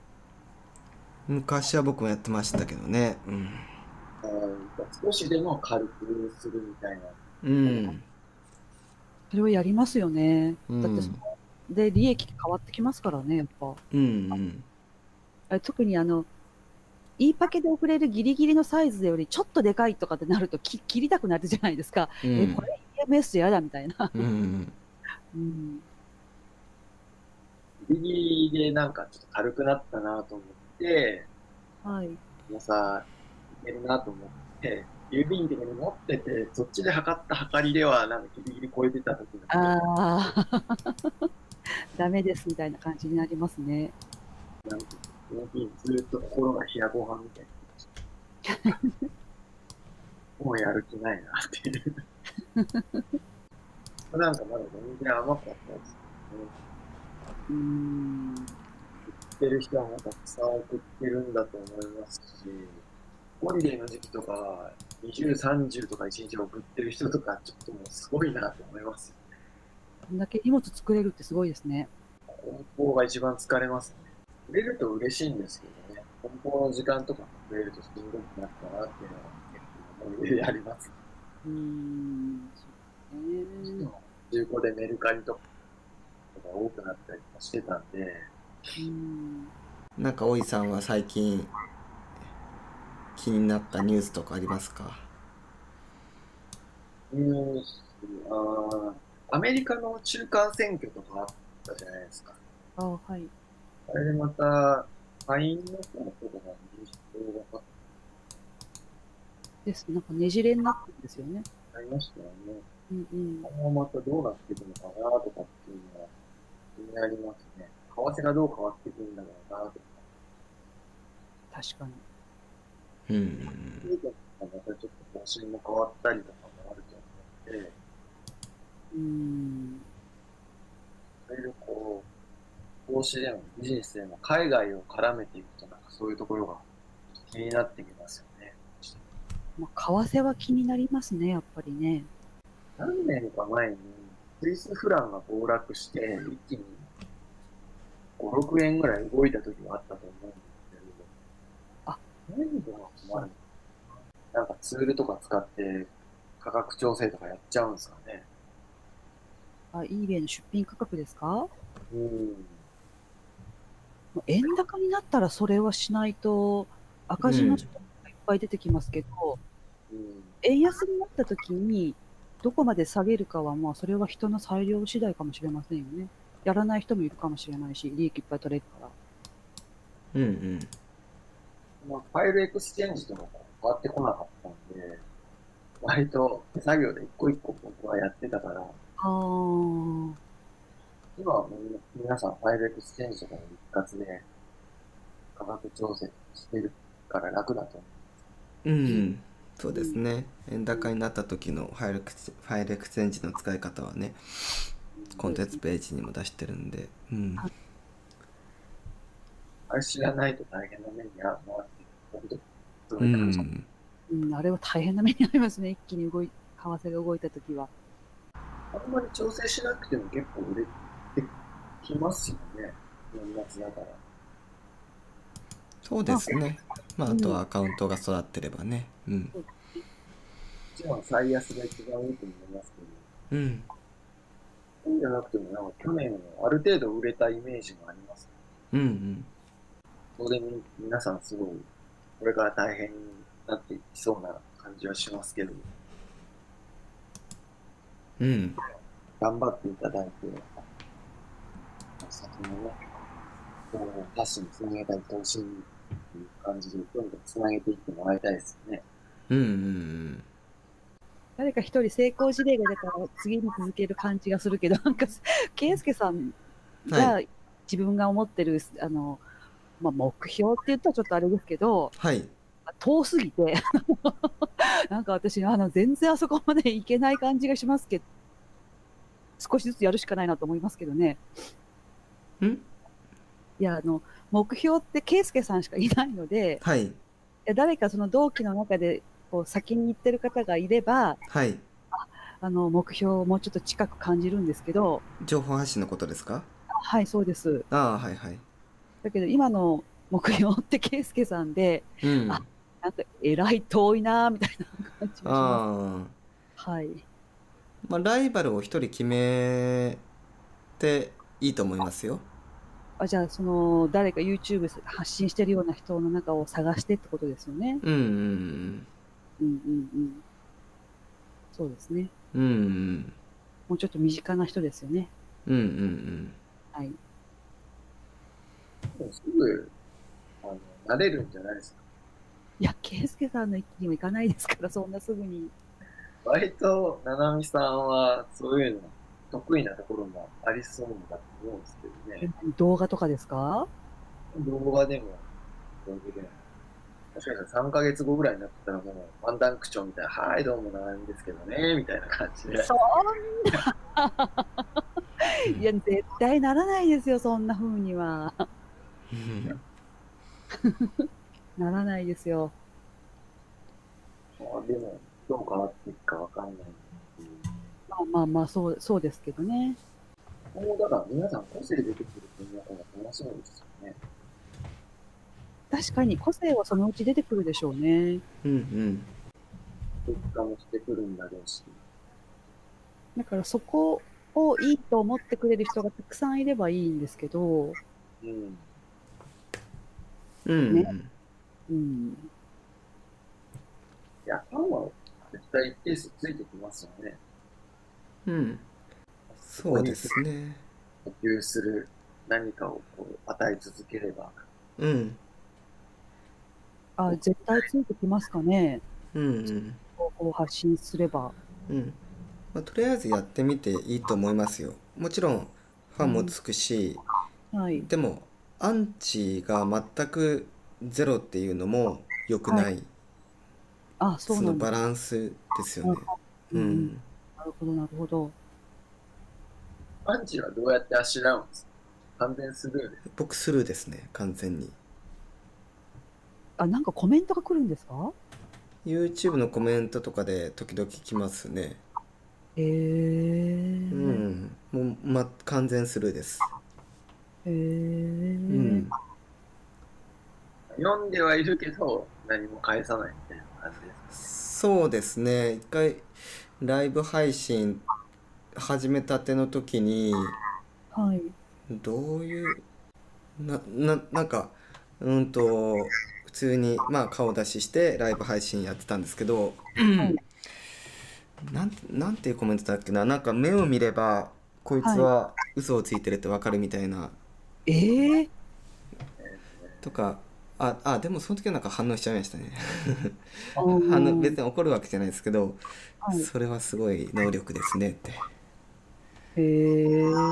昔は僕もやってましたけどね。うんあー少しでも軽くするみたいな。 うんそれをやりますよね。 うんだってそこで利益変わってきますからね、やっぱ。 うんうんあ特にあの、いいパケで送れるギリギリのサイズよりちょっとでかいとかってなるとき切りたくなるじゃないですか。 うえ、こんれ イーエムエス やだみたいな。 うんうんうん。 ギリギリでなんかちょっと軽くなったなと思って、 はい。 もうさ、いけるなと思って、郵便局に持ってて、そっちで測った測りではなんかギリギリ超えてた時がああ、ダメですみたいな感じになりますね。 なんか、その日ずっと心が冷やご飯みたいな。もうやる気ないなっていう。なんかまだ全然甘かったですね。 うーん。 売ってる人はまたくさん送ってるんだと思いますし、ホリデーの時期とか、にじゅう、さんじゅうとかいちにち送ってる人とか、ちょっともうすごいなと思いますよ。 こんだけ荷物作れるってすごいですね。 梱包が一番疲れますね。売れると嬉しいんですけどね、梱包の時間とかも増えるとしんどくなったなっていうのは結構思い出であります。 うーん。そうね。 中古でメルカリとかが多くなったりもしてたんで、 うーん。 なんか大井さんは最近気になったニュースとかありますか？ ニュース、あーアメリカの中間選挙とかあったじゃないですか。 ああ、はい。 あれでまた、下院の方のことが民主党がです。なんかねじれになってるんですよね。 ありましたよね。 うんうん。 今後またどうなっていくのかなとかっていうのは気になりますね。為替がどう変わっていくんだろうなとか。 確かに。 うんうんまたちょっと方針も変わったりとかもあると思うので、 うーん。 いろいろこう、投資でもビジネスでも海外を絡めていくと、なんかそういうところが気になってきますよね。 まあ、為替は気になりますね、やっぱりね。 何年か前に、スイスフランが暴落して、一気にご、ろくえんぐらい動いた時があったと思うんですけど、 あ、 何が困るの？なんかツールとか使って価格調整とかやっちゃうんですかね。 あ、eBay の出品価格ですか？もうん。 う円高になったらそれはしないと赤字の人がいっぱい出てきますけど、 うん。 円安になった時にどこまで下げるかは、まあ、それは人の裁量次第かもしれませんよね。やらない人もいるかもしれないし、利益いっぱい取れるから。 うんうんまあ、ファイルエクスチェンジとかも変わってこなかったんで、割と手作業で一個一個僕はやってたから、 ああ、 今はみんな皆さんファイルエクスチェンジとかの一括で価格調整してるから楽だと思うんうんそうですね。円高になった時のファイルエクスファイルエクスチェンジの使い方はね、コンテンツページにも出してるんで、うん、 はい。 う。あれ知らないと大変な目に遭うなって、本当にすうごい感じ。 ん、 うん、あれは大変な目に遭いますね。一気に動い、為替が動いた時は。 あんまり調整しなくても結構売れてきますよね。年末だから。 そうですね。まあ、 うんあとはアカウントが育ってればね。うん。 もちろん最安が一番いいと思いますけど、 うん。 そうじゃなくても、なんか去年ある程度売れたイメージもあります。 うんうんそれでみ皆さんすごい、これから大変になっていきそうな感じはしますけど、 うん頑張っていただいて、先のね、こう発信につなげたい投資にっていう感じで、どんどんつなげていってもらいたいですよね。 うんうん誰か一人成功事例が出たら次に続ける感じがするけど、なんか、圭介さんうんがはい自分が思ってる、あの、まあ、目標って言ったらちょっとあれですけど、 はい遠すぎて、なんか私、あの、全然あそこまでいけない感じがしますけど、少しずつやるしかないなと思いますけどね。 んいや、あの、目標って圭介さんしかいないので、 はいいや誰かその同期の中で、こう、先に行ってる方がいれば、 はいあの、目標をもうちょっと近く感じるんですけど、 情報発信のことですか？ はい、そうです。 ああはいはいだけど、今の目標って圭介さんで、 うんあ、なんか、えらい遠いな、みたいな感じがしまあす。はい。 あまあライバルを一人決めていいと思いますよ。 あ、じゃあ、その、誰か YouTube 発信してるような人の中を探してってことですよね。 うんうんうんうんうん。そうですね。 うんうんもうちょっと身近な人ですよね。 うんうんうんはい。 もうすぐ、あの、慣れるんじゃないですか。 いや、圭介さんの域にもいかないですから、そんなすぐに。 割と、ななみさんは、そういうの、得意なところもありそうだと思うんですけどね。 動画とかですか？ 動画でも、動画でも。もしかしたらさんかげつごぐらいになったらもう、漫談口調みたいな、はい、どうもななみですけどね、みたいな感じで。 そんな。いや、絶対ならないですよ、そんな風には。 うんならないですよ。 まあ、でも、どう変わっていくかわかんないっていう。 まあまあまあ、そう、そうですけどね。 もうだから皆さん個性出てくる分野が楽しみですよね。 確かに個性はそのうち出てくるでしょうね。 うんうん結果もしてくるんだろうし。 だからそこをいいと思ってくれる人がたくさんいればいいんですけど、 うん。 うんねうん。 いや、ファンは絶対一定数ついてきますよね。 うんそうですね普及する何かをこう与え続ければ。 うんあ、絶対ついてきますかね。 うんうん情報を発信すれば。 うんまあ、とりあえずやってみていいと思いますよ。もちろんファンもつくし、 はい。 でもアンチが全くゼロっていうのも良くない、 あ、そうそのなんだ。 バランスですよね。 ううんん、 なるほど、なるほど。 アンチはどうやってあしらうんですか？完全スルーです。 僕スルーですね、完全に。 あ、なんかコメントが来るんですか？ YouTube のコメントとかで時々来ますね。 へえうー。 ん、もう、ま、完全スルーです。 へえうー。 ん、 読んではいるけど、何も返さないみたいな感じですそうですね。一回ライブ配信始めたての時にはい。 どういうな、な、なんかうんと普通にまあ顔出ししてライブ配信やってたんですけど、 はい。 なんなんていうコメントだっけな、なんか目を見ればこいつはい。 は嘘をついてるってわかるみたいなええー。 とか、あ、あ、でもその時はなんか反応しちゃいましたね。 あ反応ー別に怒るわけじゃないですけど、 はい。 それはすごい能力ですねって。 へえー。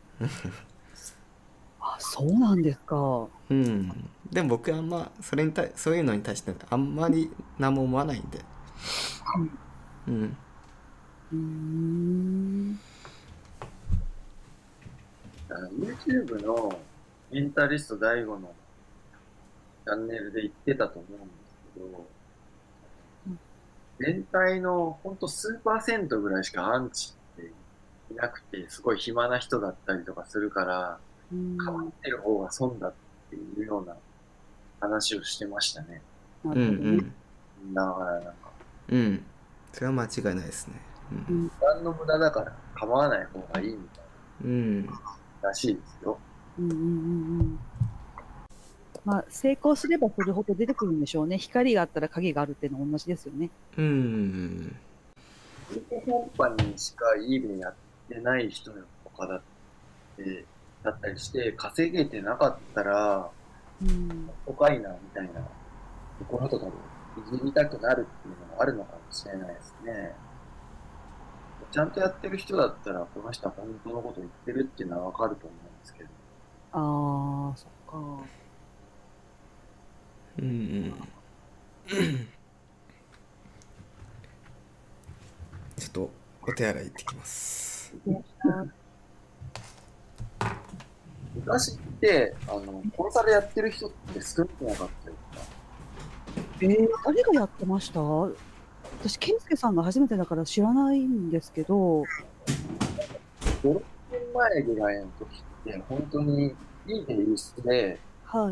あ、そうなんですか。ううん。でも僕はあんまそれに対そういうのに対してあんまり何も思わないんで。うん。 ーん。 あの YouTube のメンタリスト ダイゴ のチャンネルで言ってたと思うんですけど、 うん全体のほんと数パーセントぐらいしかアンチっていなくて、すごい暇な人だったりとかするから、 う変わっん。 てる方が損だっていうような話をしてましたね。 なうんうるほどね。 ん。 だからなんか、 うん。それは間違いないですね。うん。 うん。 時間の無駄だから構わない方がいいみたいうんらしいですよ。 うんうんうんうん。まあ、成功すればするほど出てくるんでしょうね。光があったら影があるっていうのは同じですよね。 うん中途半端にしか eBay やってない人とかだって、だったりして、稼げてなかったら、 うん。 高いな、みたいなところとかでいじりたくなるっていうのもあるのかもしれないですね。ちゃんとやってる人だったら、この人は本当のこと言ってるっていうのはわかると思うんですけど。 ああ、そっか。 うんうんちょっとお手洗い行ってきます。 昔って、あの、コンサルやってる人って少なくなかったですか？ えー、誰がやってました？私、ケイスケさんが初めてだから知らないんですけど、 ご、ろくねんまえぐらいの時って、本当にいいテ輸出で、 はい、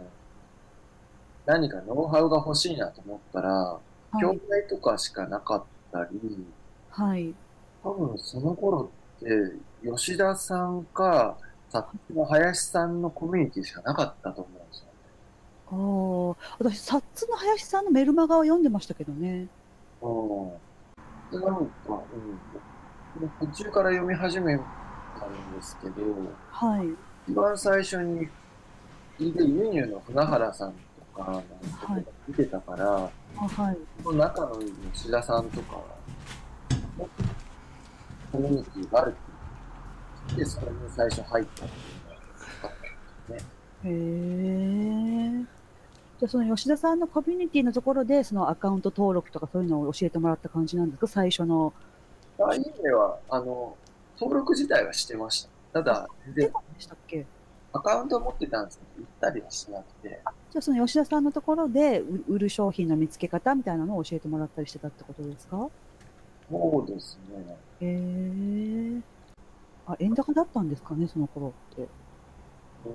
何かノウハウが欲しいなと思ったら、教はい、 材とかしかなかったり、 はい。 多分その頃って、吉田さんか、さっきの林さんのコミュニティしかなかったと思うんですよね。 ああ、私、サッツの林さんのメルマガを読んでましたけどね。 うん。で、なんか、うん、途中から読み始めたんですけど、 はい、 一番最初に、で、輸入の船原さんとかのとはい、 ころ見てたから、 あ、はい。 その仲のいい吉田さんとかのコミュニティがあるって言って、それに最初入ったっていうのがあったんですよね。 へえ。じゃあ、その吉田さんのコミュニティのところで、そのアカウント登録とかそういうのを教えてもらった感じなんですか？最初の。 ああいう意味では、あの、登録自体はしてました。たあ、 だ、全然、 出たんでしたっけ？ アカウントを持ってたんですけど、行ったりはしなくて、 じゃあ、その吉田さんのところで、う売る商品の見つけ方みたいなのを教えてもらったりしてたってことですか？ そうですね。 へえ。あ、円高だったんですかね、その頃って。 うん、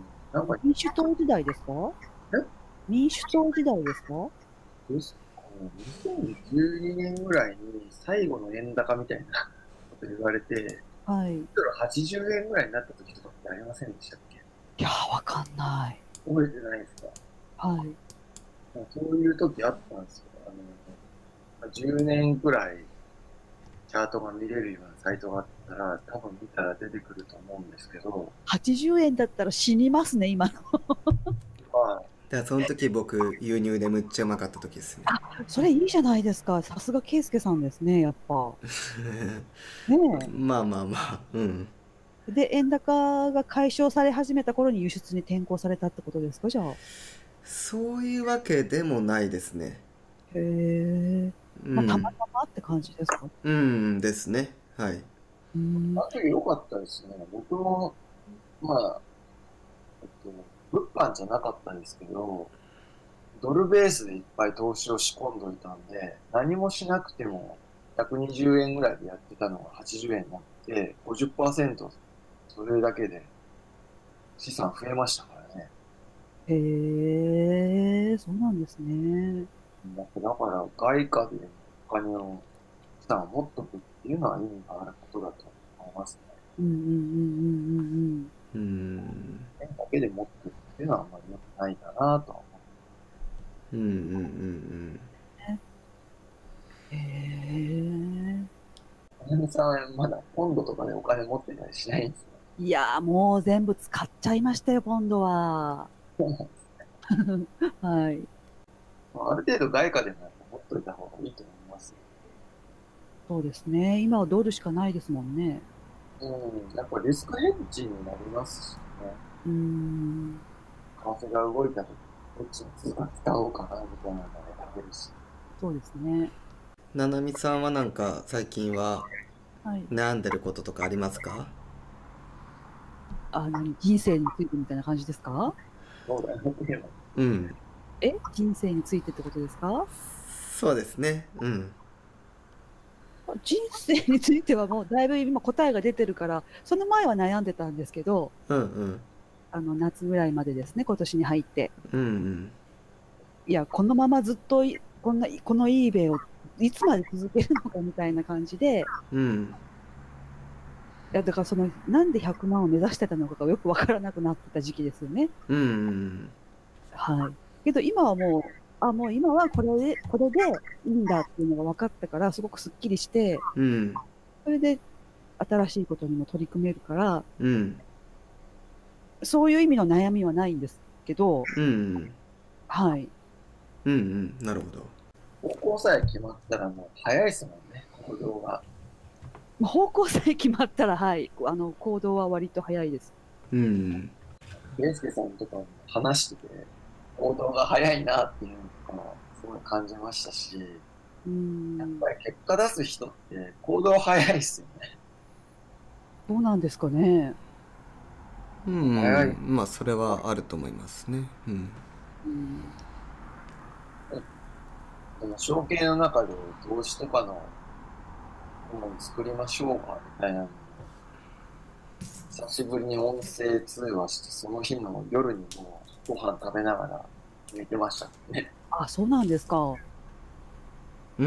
なんか、 民主党時代ですか？ え民主党時代ですか？ ですかね、にせんじゅうにねんぐらいに最後の円高みたいなこと言われて、いちはい。いドルはちじゅうえんぐらいになった時とかってありませんでしたっけ？ やー、わかんない。 覚えてないですか？ はい。 まあそういう時あったんですよ。あの、じゅうねんくらいチャートが見れるようなサイトがあったら、多分見たら出てくると思うんですけど、 はちじゅうえんだったら死にますね、今の。 はい。 だからその時僕輸入でむっちゃうまかった時ですね。 それいいじゃないですか。さすがケイスケさんですね、やっぱ。ねまあまあまあうんえ。で、円高が解消され始めた頃に輸出に転向されたってことですか、じゃあ。 そういうわけでもないですね。 へえ。まあ、たまうんたまって感じですか。 うんですね。はい。 うん。 あの時良かったですね。僕も、まあ、えっと、物販じゃなかったですけど、ドルベースでいっぱい投資を仕込んどいたんで、何もしなくてもひゃくにじゅうえんぐらいでやってたのがはちじゅうえんになって、ごじゅっパーセントそれだけで資産増えましたからね。 へえ、そうなんですね。 だから外貨でお金を、資産を持っとくっていうのは意味があることだと思いますね。 うんうんうんうんうん円だけで持ってるっていうのはあんまり良くないかなとは思うんうんうんうんうん。へえ。 う。花見さんはまだポンドとかでお金持ってたりしないんですいやー、もう全部使っちゃいましたよ、今度は。 ね。 はい。 ある程度外貨でもやっぱ持っといた方がいいと思いますよ。 そうですね。今はドルしかないですもんね。 うん、やっぱリスクヘッジになりますしね。 うーん。 為替が動いたとき、どっちの通貨使おうかなみたいなのが選べるし。 そうですね。 ななみさんはなんか最近ははい。 悩んでることとかありますか？ あ、何人生についてみたいな感じですか？ そうだよね。 うんえ人生についてってことですか？ そうですねうん人生についてはもうだいぶ今答えが出てるから、その前は悩んでたんですけど、 うんうんあの夏ぐらいまでですね、今年に入って。 うんうんいや、このままずっとい、こんな、この eBay をいつまで続けるのかみたいな感じで、 うんや、だからその、なんでひゃくまんを目指してたのかがよくわからなくなってた時期ですよね。 うん。 はい。けど今はもう、あ、もう今はこれで、これでいいんだっていうのが分かったから、すごくすっきりして、 うん。 それで新しいことにも取り組めるから、 うん。 そういう意味の悩みはないんですけど、 うん。 はい。 うん。うん。なるほど。 高校さえ決まったらもう早いですもんね、行動が。 まあ方向さえ決まったら、はい。あの、行動は割と早いです。 うん。 レイスケさんとかも話してて、行動が早いなっていうのをすごい感じましたし、 うーやっん。 ぱり結果出す人って行動早いですよね。 どうなんですかね。 う早い。 ん。まあ、それはあると思いますね。うん。 うん。 その証券の中で投資とかのものを作りましょうかみたいなのを久しぶりに音声通話して、その日の夜にもうご飯食べながら寝てましたね。 あ、そうなんですか。 うん。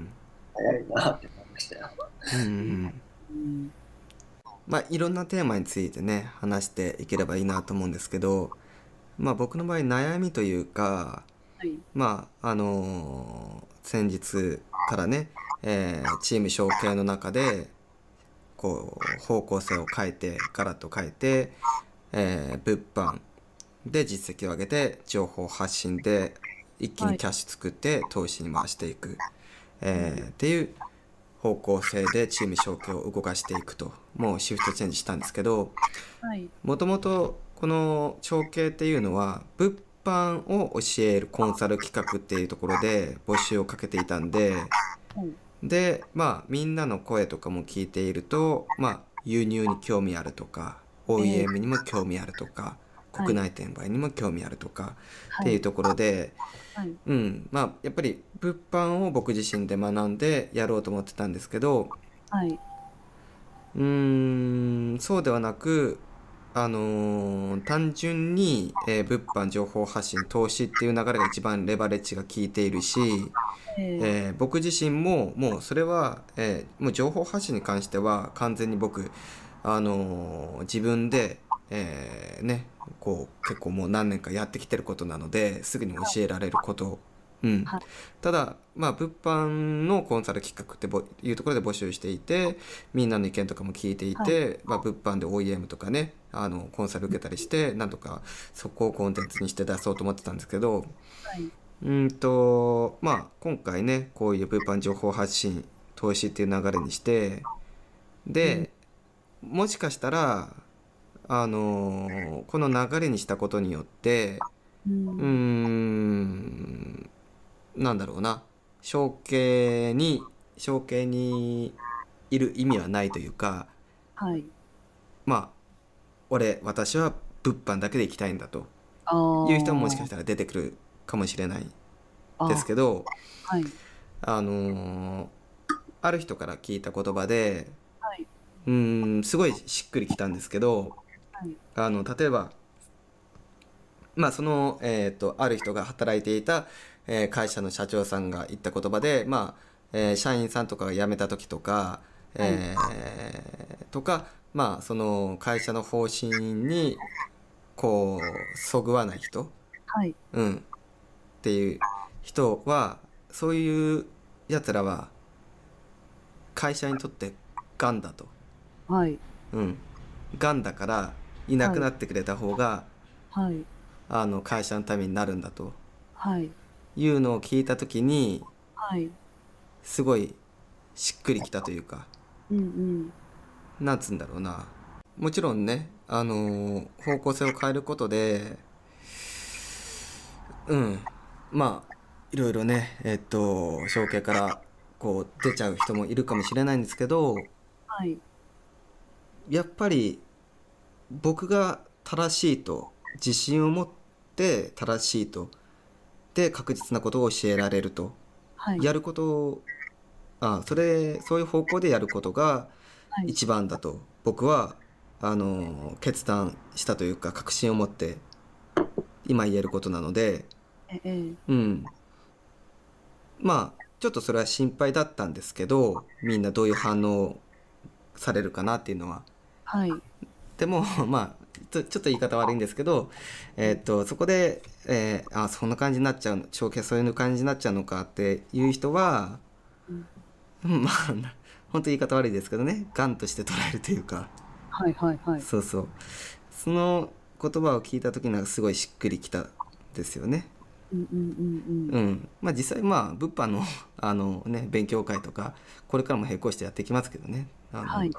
早いなって思いましたよ。 うん。ううん。 ん。 うん。 まあ、いろんなテーマについてね、話していければいいなと思うんですけど、まあ、僕の場合、悩みというか、 はい。 まあ、あのー先日からね、えーチーム承継の中で、こう、方向性を変えて、ガラッと変えて、えー物販で実績を上げて、情報発信で一気はい。 にキャッシュ作って投資に回していく、 うん。 えーっていう方向性でチーム承継を動かしていくと、もうシフトチェンジしたんですけど、 はい。 もともとこの承継っていうのは物販を教えるコンサル企画っていうところで募集をかけていたんで、 はい。 でまあみんなの声とかも聞いていると、まあ輸入に興味あるとかええ。 オーイーエム にも興味あるとかはい。 国内転売にも興味あるとかっはい。 ていうところで、 はい。 うん、まあやっぱり物販を僕自身で学んでやろうと思ってたんですけど、 はい。 うーん、そうではなく、あのー単純に、えー物販、情報発信、投資っていう流れが一番レバレッジが効いているし、 ええ。 えー僕自身ももうそれは、えーもう情報発信に関しては完全に僕、あのー自分で、えーね、こう結構もう何年かやってきてることなのですぐに教えられること、うん、 はい。 ただまあ物販のコンサル企画ってぼいうところで募集していて、みんなの意見とかも聞いていはい。 て、まあ、物販で オーイーエム とかね、あのコンサル受けたりしてなんとかそこをコンテンツにして出そうと思ってたんですけど、 はい。 うんとまあ今回ねこういう物販情報発信投資っていう流れにして、 うん。 でもしかしたらあのーこの流れにしたことによってううーん。 んなんだろうな、承継に承継にいる意味はないというか、 はい。 まあ俺私は物販だけで行きたいんだとあいう人ももしかしたあ。 ら出てくるかもしれないですあ、 けど、 はい。 あのーある人から聞いた言葉で、 はい。 うーんすごいしっくりきたんですけど、 はい。 あの例えばまあその、えー、とある人が働いていた、えー会社の社長さんが言った言葉で、まあえー社員さんとかが辞めた時とか、 はい。 えーとか、まあその会社の方針にこうそぐわない人、 はい。 うん、っていう人は、そういうやつらは会社にとってガンだと、 はい。 うん、ガンだからいなくはい。 なってくれた方がはい。 あの会社のためになるんだとはい。 いうのを聞いた時にはい。 すごいしっくりきたというか、 うんうん。 なんつうんだろうな、もちろんね、あのー方向性を変えることで、うんまあいろいろね、えっと承継からこう出ちゃう人もいるかもしれないんですけど、 はい。 やっぱり僕が正しいと自信を持って正しいとで確実なことを教えられると、 はい。 やることをあそれそういう方向でやることがはい。 一番だと僕はあの決断したというか確信を持って今言えることなので、 ええ。 うんまあちょっとそれは心配だったんですけど、みんなどういう反応されるかなっていうのははい。 でもまあちょちょっと言い方悪いんですけど、えーっとそこで、えーあそんな感じになっちゃう長期そういう感じになっちゃうのかっていう人は、 うんうんまあ本当言い方悪いですけどね、がんとして捉えるというか、 はいはいはい。 そうそう、その言葉を聞いた時にはすごいしっくりきたんですよね。 うんうんうんうん。 うん、まあ実際まあ物販のあのね勉強会とかこれからも並行してやっていきますけどね。あのはい。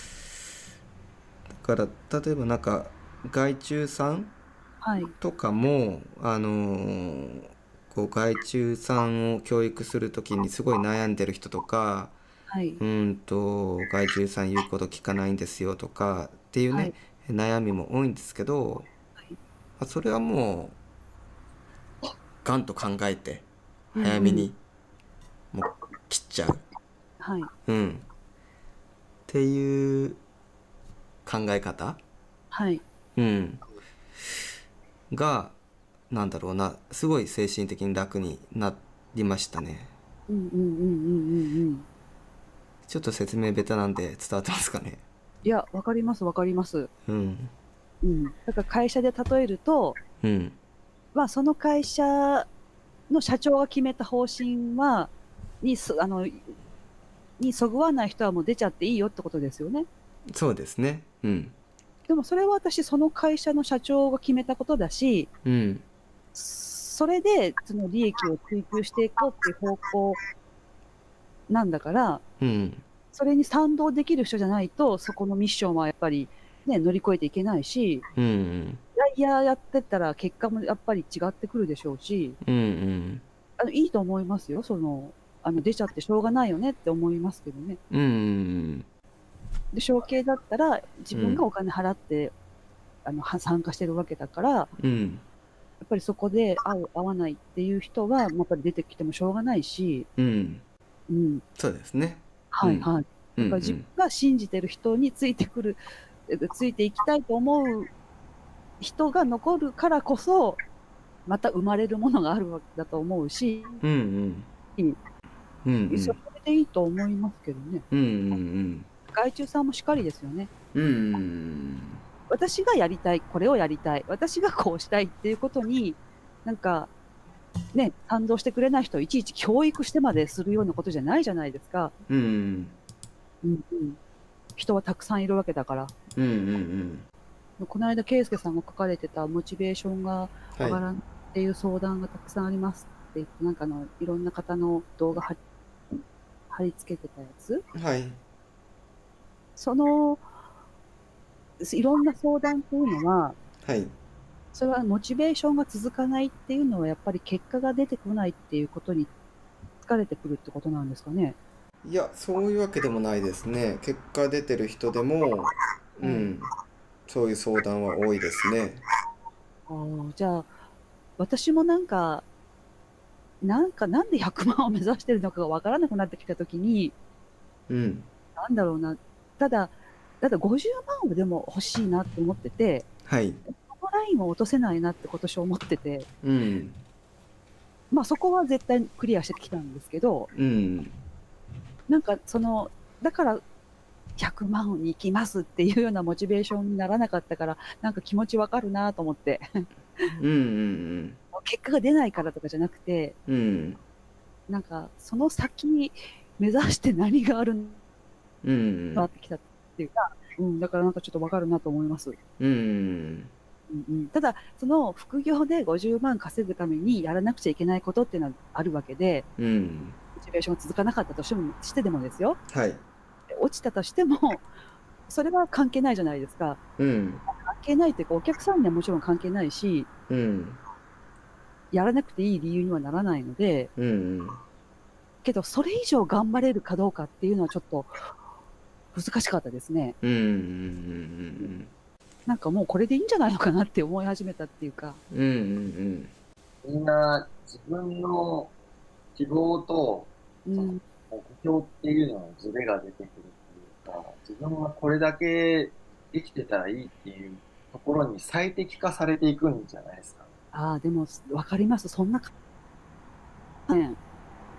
だから例えばなんか外注さんはい。 とかもあのーこう外注さんを教育する時にすごい悩んでる人とか、 はい。 うんと外注さん言うこと聞かないんですよとかっていうねはい。 悩みも多いんですけど、 はい。 まあそれはもうガンと考えてうんうん。 早めにもう切っちゃう、 はい。 うん、っていう考え方、 はい。 うん、がなんだろうな、すごい精神的に楽になりましたね。 うんうんうんうんうんうん。 ちょっと説明ベタなんで伝わってますかね。 いや、わかりますわかります。 うんうん。だから会社で例えると、 うんまあその会社の社長が決めた方針は、にす、あの、にそぐわない人はもう出ちゃっていいよってことですよね。 そうですね。うんでもそれは私、その会社の社長が決めたことだし、 うんそれでその利益を追求していこうっていう方向なんだから、 うんそれに賛同できる人じゃないと、そこのミッションはやっぱりね、乗り越えていけないし、 うんいやいややってったら結果もやっぱり違ってくるでしょうし、 うんうんあの、いいと思いますよ。その、あの、出ちゃってしょうがないよねって思いますけどね。 うんうんで、承継だったら自うん分がお金払って、あの、は参加してるわけだから、やうんっぱりそこで合う合わないっていう人は、やっぱり出てきてもしょうがないし、 うんうん。 そうですね。うんはいはい。 うんうだから自分んが信じてる人についてくる、えついていきたいと思う人が残るからこそ、また生まれるものがあるわけだと思うし、 うんうんうんそれでいいと思いますけどね。 うんうん外注さんもしっかりですよね。 うんうん私がやりたい、これをやりたい、私がこうしたいっていうことに、なんか、ね、賛同してくれない人をいちいち教育してまでするようなことじゃないじゃないですか。 うんうんうん。人はたくさんいるわけだから。 うんうんこの間、圭介さんが書かれてたモチベーションがはい上がらないっていう相談がたくさんありますって言って、なんかあの、いろんな方の動画貼り貼り付けてたやつ。 はいその、いろんな相談っていうのは、 はいそれはモチベーションが続かないっていうのは、やっぱり結果が出てこないっていうことに疲れてくるってことなんですかね。 いやそういうわけでもないですね。結果出てる人でもうはい。 んそういう相談は多いですね。 ああ、じゃあ、私もなんか、なんかなんでひゃくまんを目指してるのかがわからなくなってきたときに、 うんなんだろうな、ただ、ただごじゅうまんをでも欲しいなって思ってて、 はいこのラインを落とせないなって今年思ってて、 うんまあそこは絶対クリアしてきたんですけど、 うんなんかその、だからひゃくまんに行きますっていうようなモチベーションにならなかったから、なんか気持ちわかるなと思って。 うんうん結果が出ないからとかじゃなくて、 うんなんかその先目指して何があるんうんだってきたっていうか、うん、だからなんかちょっとわかるなと思います。 うんうんうん、ただ、その副業でごじゅうまん稼ぐためにやらなくちゃいけないことっていうのはあるわけで、 うんモチベーションが続かなかったとしてもしてでもですよ。 はい落ちたとしても、それは関係ないじゃないですか。 うん関係ないというか、お客さんにはもちろん関係ないし、 うんやらなくていい理由にはならないので、 うんけどそれ以上頑張れるかどうかっていうのはちょっと難しかったですね。 うんうんなんかもうこれでいいんじゃないのかなって思い始めたっていうか。 うんうんみんな自分の希望とうん。 目標っていうののズレが出てくるっていうか、自分がこれだけ生きてたらいいっていうところに最適化されていくんじゃないですかね。 ああ、でもわかります。そんなか、ね。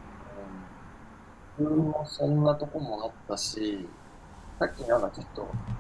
うん、自分もそんなとこもあったし、さっきなんかちょっと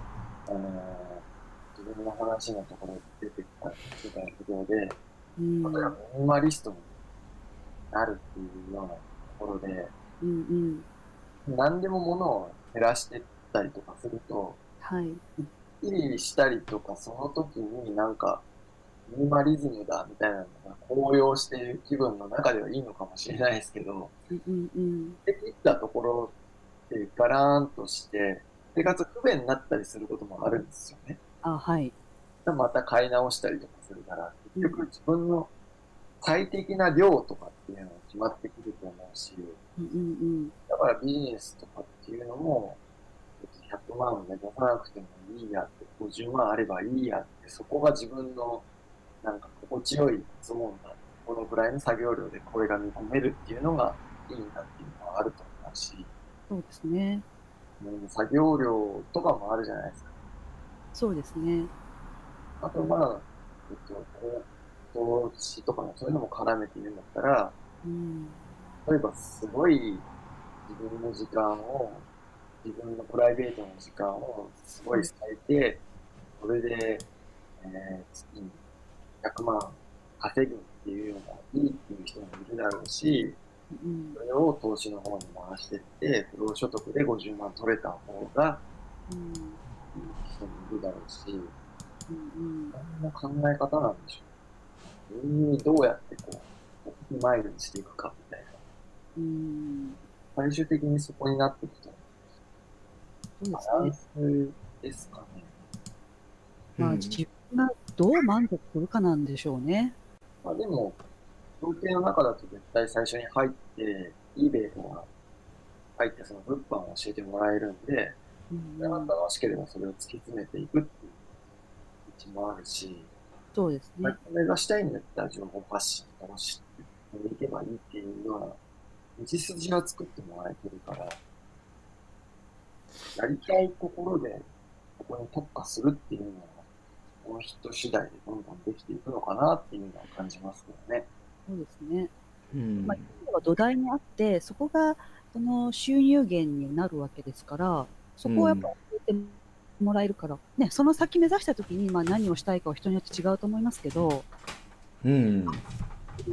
あのー自分の話のところで出てきた、出たところで、 うん例えばミニマリストになるっていうようなところで、 うんうん。 何でも物を減らしていったりとかすると、 はい。 すっきりしたりとか、その時になんか、ミニマリズムだみたいなのが高揚している気分の中ではいいのかもしれないですけど、 うんうんうん。 できったところでガラーンとして、生活不便になったりすることもあるんですよね。 あ、はい。 また買い直したりとかするから、 うん結局自分の最適な量とかっていうのが決まってくると思うし、 うんうんだからビジネスとかっていうのも、ひゃくまん目指さなくてもいいやって、ごじゅうまんあればいいやって、そこが自分のなんか心地よいゾーンだ。このぐらいの作業量でこれが見込めるっていうのがいいんだっていうのはあると思うし、 そうですね。 うん、作業量とかもあるじゃないですか。 そうですね。 あとまあ、えっと、投資とかもそういうのも絡めて言うんだったら、 うん。 例えばすごい自分の時間を、自分のプライベートの時間をすごい割いて、それで、えー月にひゃくまん稼ぐっていうのがいいっていう人もいるだろうし、 うんそれを投資の方に回していって、不労所得でごじゅうまん取れた方がうんいい人もいるだろうし、 うん何の考え方なんでしょう。自分にどうやってこう、うまいにしていくかみたいな。 うん。 最終的にそこになっていくと、 そうバですね。 ランスですかね。 まあ、 うん自分がどう満足するかなんでしょうね。 まあでも、統計の中だと絶対最初に入って、eBay とか入ってその物販を教えてもらえるんで、 うんそれがうん、 楽しければそれを突き詰めていくっていう道もあるし、 そうですね。 目指したいんだったら情報発信を楽しんでいけばいいっていうような道筋は作ってもらえてるから、やりたいところでここに特化するっていうのは、この人次第でどんどんできていくのかなっていうのは感じますけどね。 そうですね。 うんまあ、今は土台にあって、そこがその収入源になるわけですから、そこをやっぱり教えてもらえるから、ね、その先目指したときに、まあ、何をしたいかは人によって違うと思いますけど、 うんうん、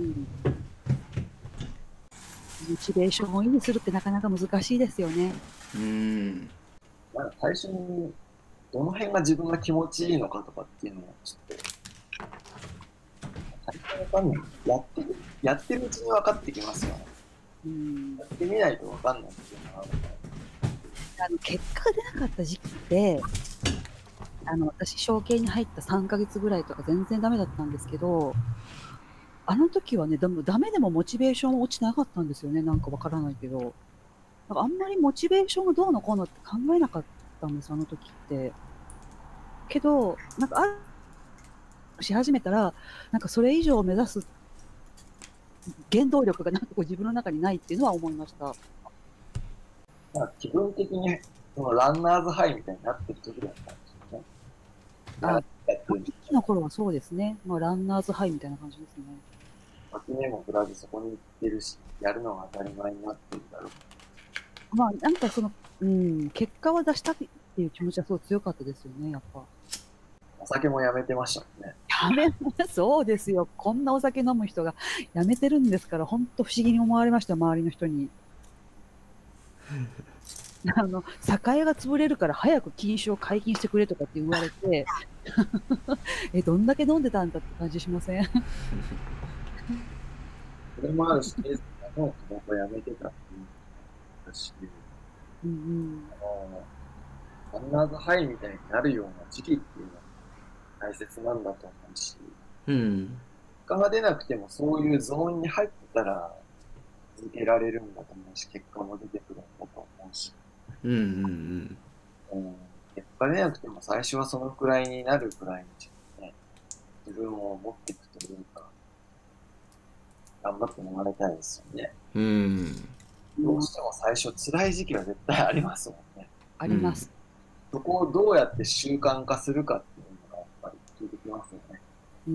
モチベーションを維持するってなかなか難しいですよね。 うんまあ、最初にどの辺が自分が気持ちいいのかとかっていうのをちょっと、最初わかんない。やってる、やってるうちに分かってきますよね。 うん、 やってみないと分かんないっていうのがあるから。 あの結果が出なかった時期って、あの私、証券に入ったさんかげつぐらいとか全然ダメだったんですけど、あの時はね、でもダメでもモチベーション落ちなかったんですよね、なんかわからないけど。なんかあんまりモチベーションがどうのこうのって考えなかったんです、あの時って。けど、なんかあるし始めたら、なんかそれ以上を目指す原動力がなんかこう自分の中にないっていうのは思いました。 まあ、気分的にそのランナーズハイみたいになってる時だったんですよね。 あ、 やってる一期の頃はそうですね。まあ、ランナーズハイみたいな感じですね。 脇目も振らずそこに行ってるし、やるのが当たり前になってるだろう。 まあ、なんかその、うん、結果は出したいっていう気持ちはすごい強かったですよね、やっぱ。 お酒もやめてましたもんね。 やめ、そうですよ。こんなお酒飲む人がやめてるんですから、本当不思議に思われました、周りの人に。あの、酒屋が潰れるから早く禁酒を解禁してくれとかって言われて、え、どんだけ飲んでたんだって感じしません？ それもあるし、ケースもタバコやめてたっていうのもあるし、 うんうん。 あの、ランナーズハイみたいになるような時期っていうのは大切なんだと思うし、 うん結果が出なくてもそういうゾーンに入ってたら続けられるんだと思うし、結果も出てくるんだと思うし、 うんうんうん、結果出なくても最初はそのくらいになるくらいにちょっとね、自分を持っていくというか、頑張ってもらいたいですよね。 うんうんどうしても最初辛い時期は絶対ありますもんね。 あります。 そこをどうやって習慣化するかっていうのがやっぱり聞いてきますよね。 うん。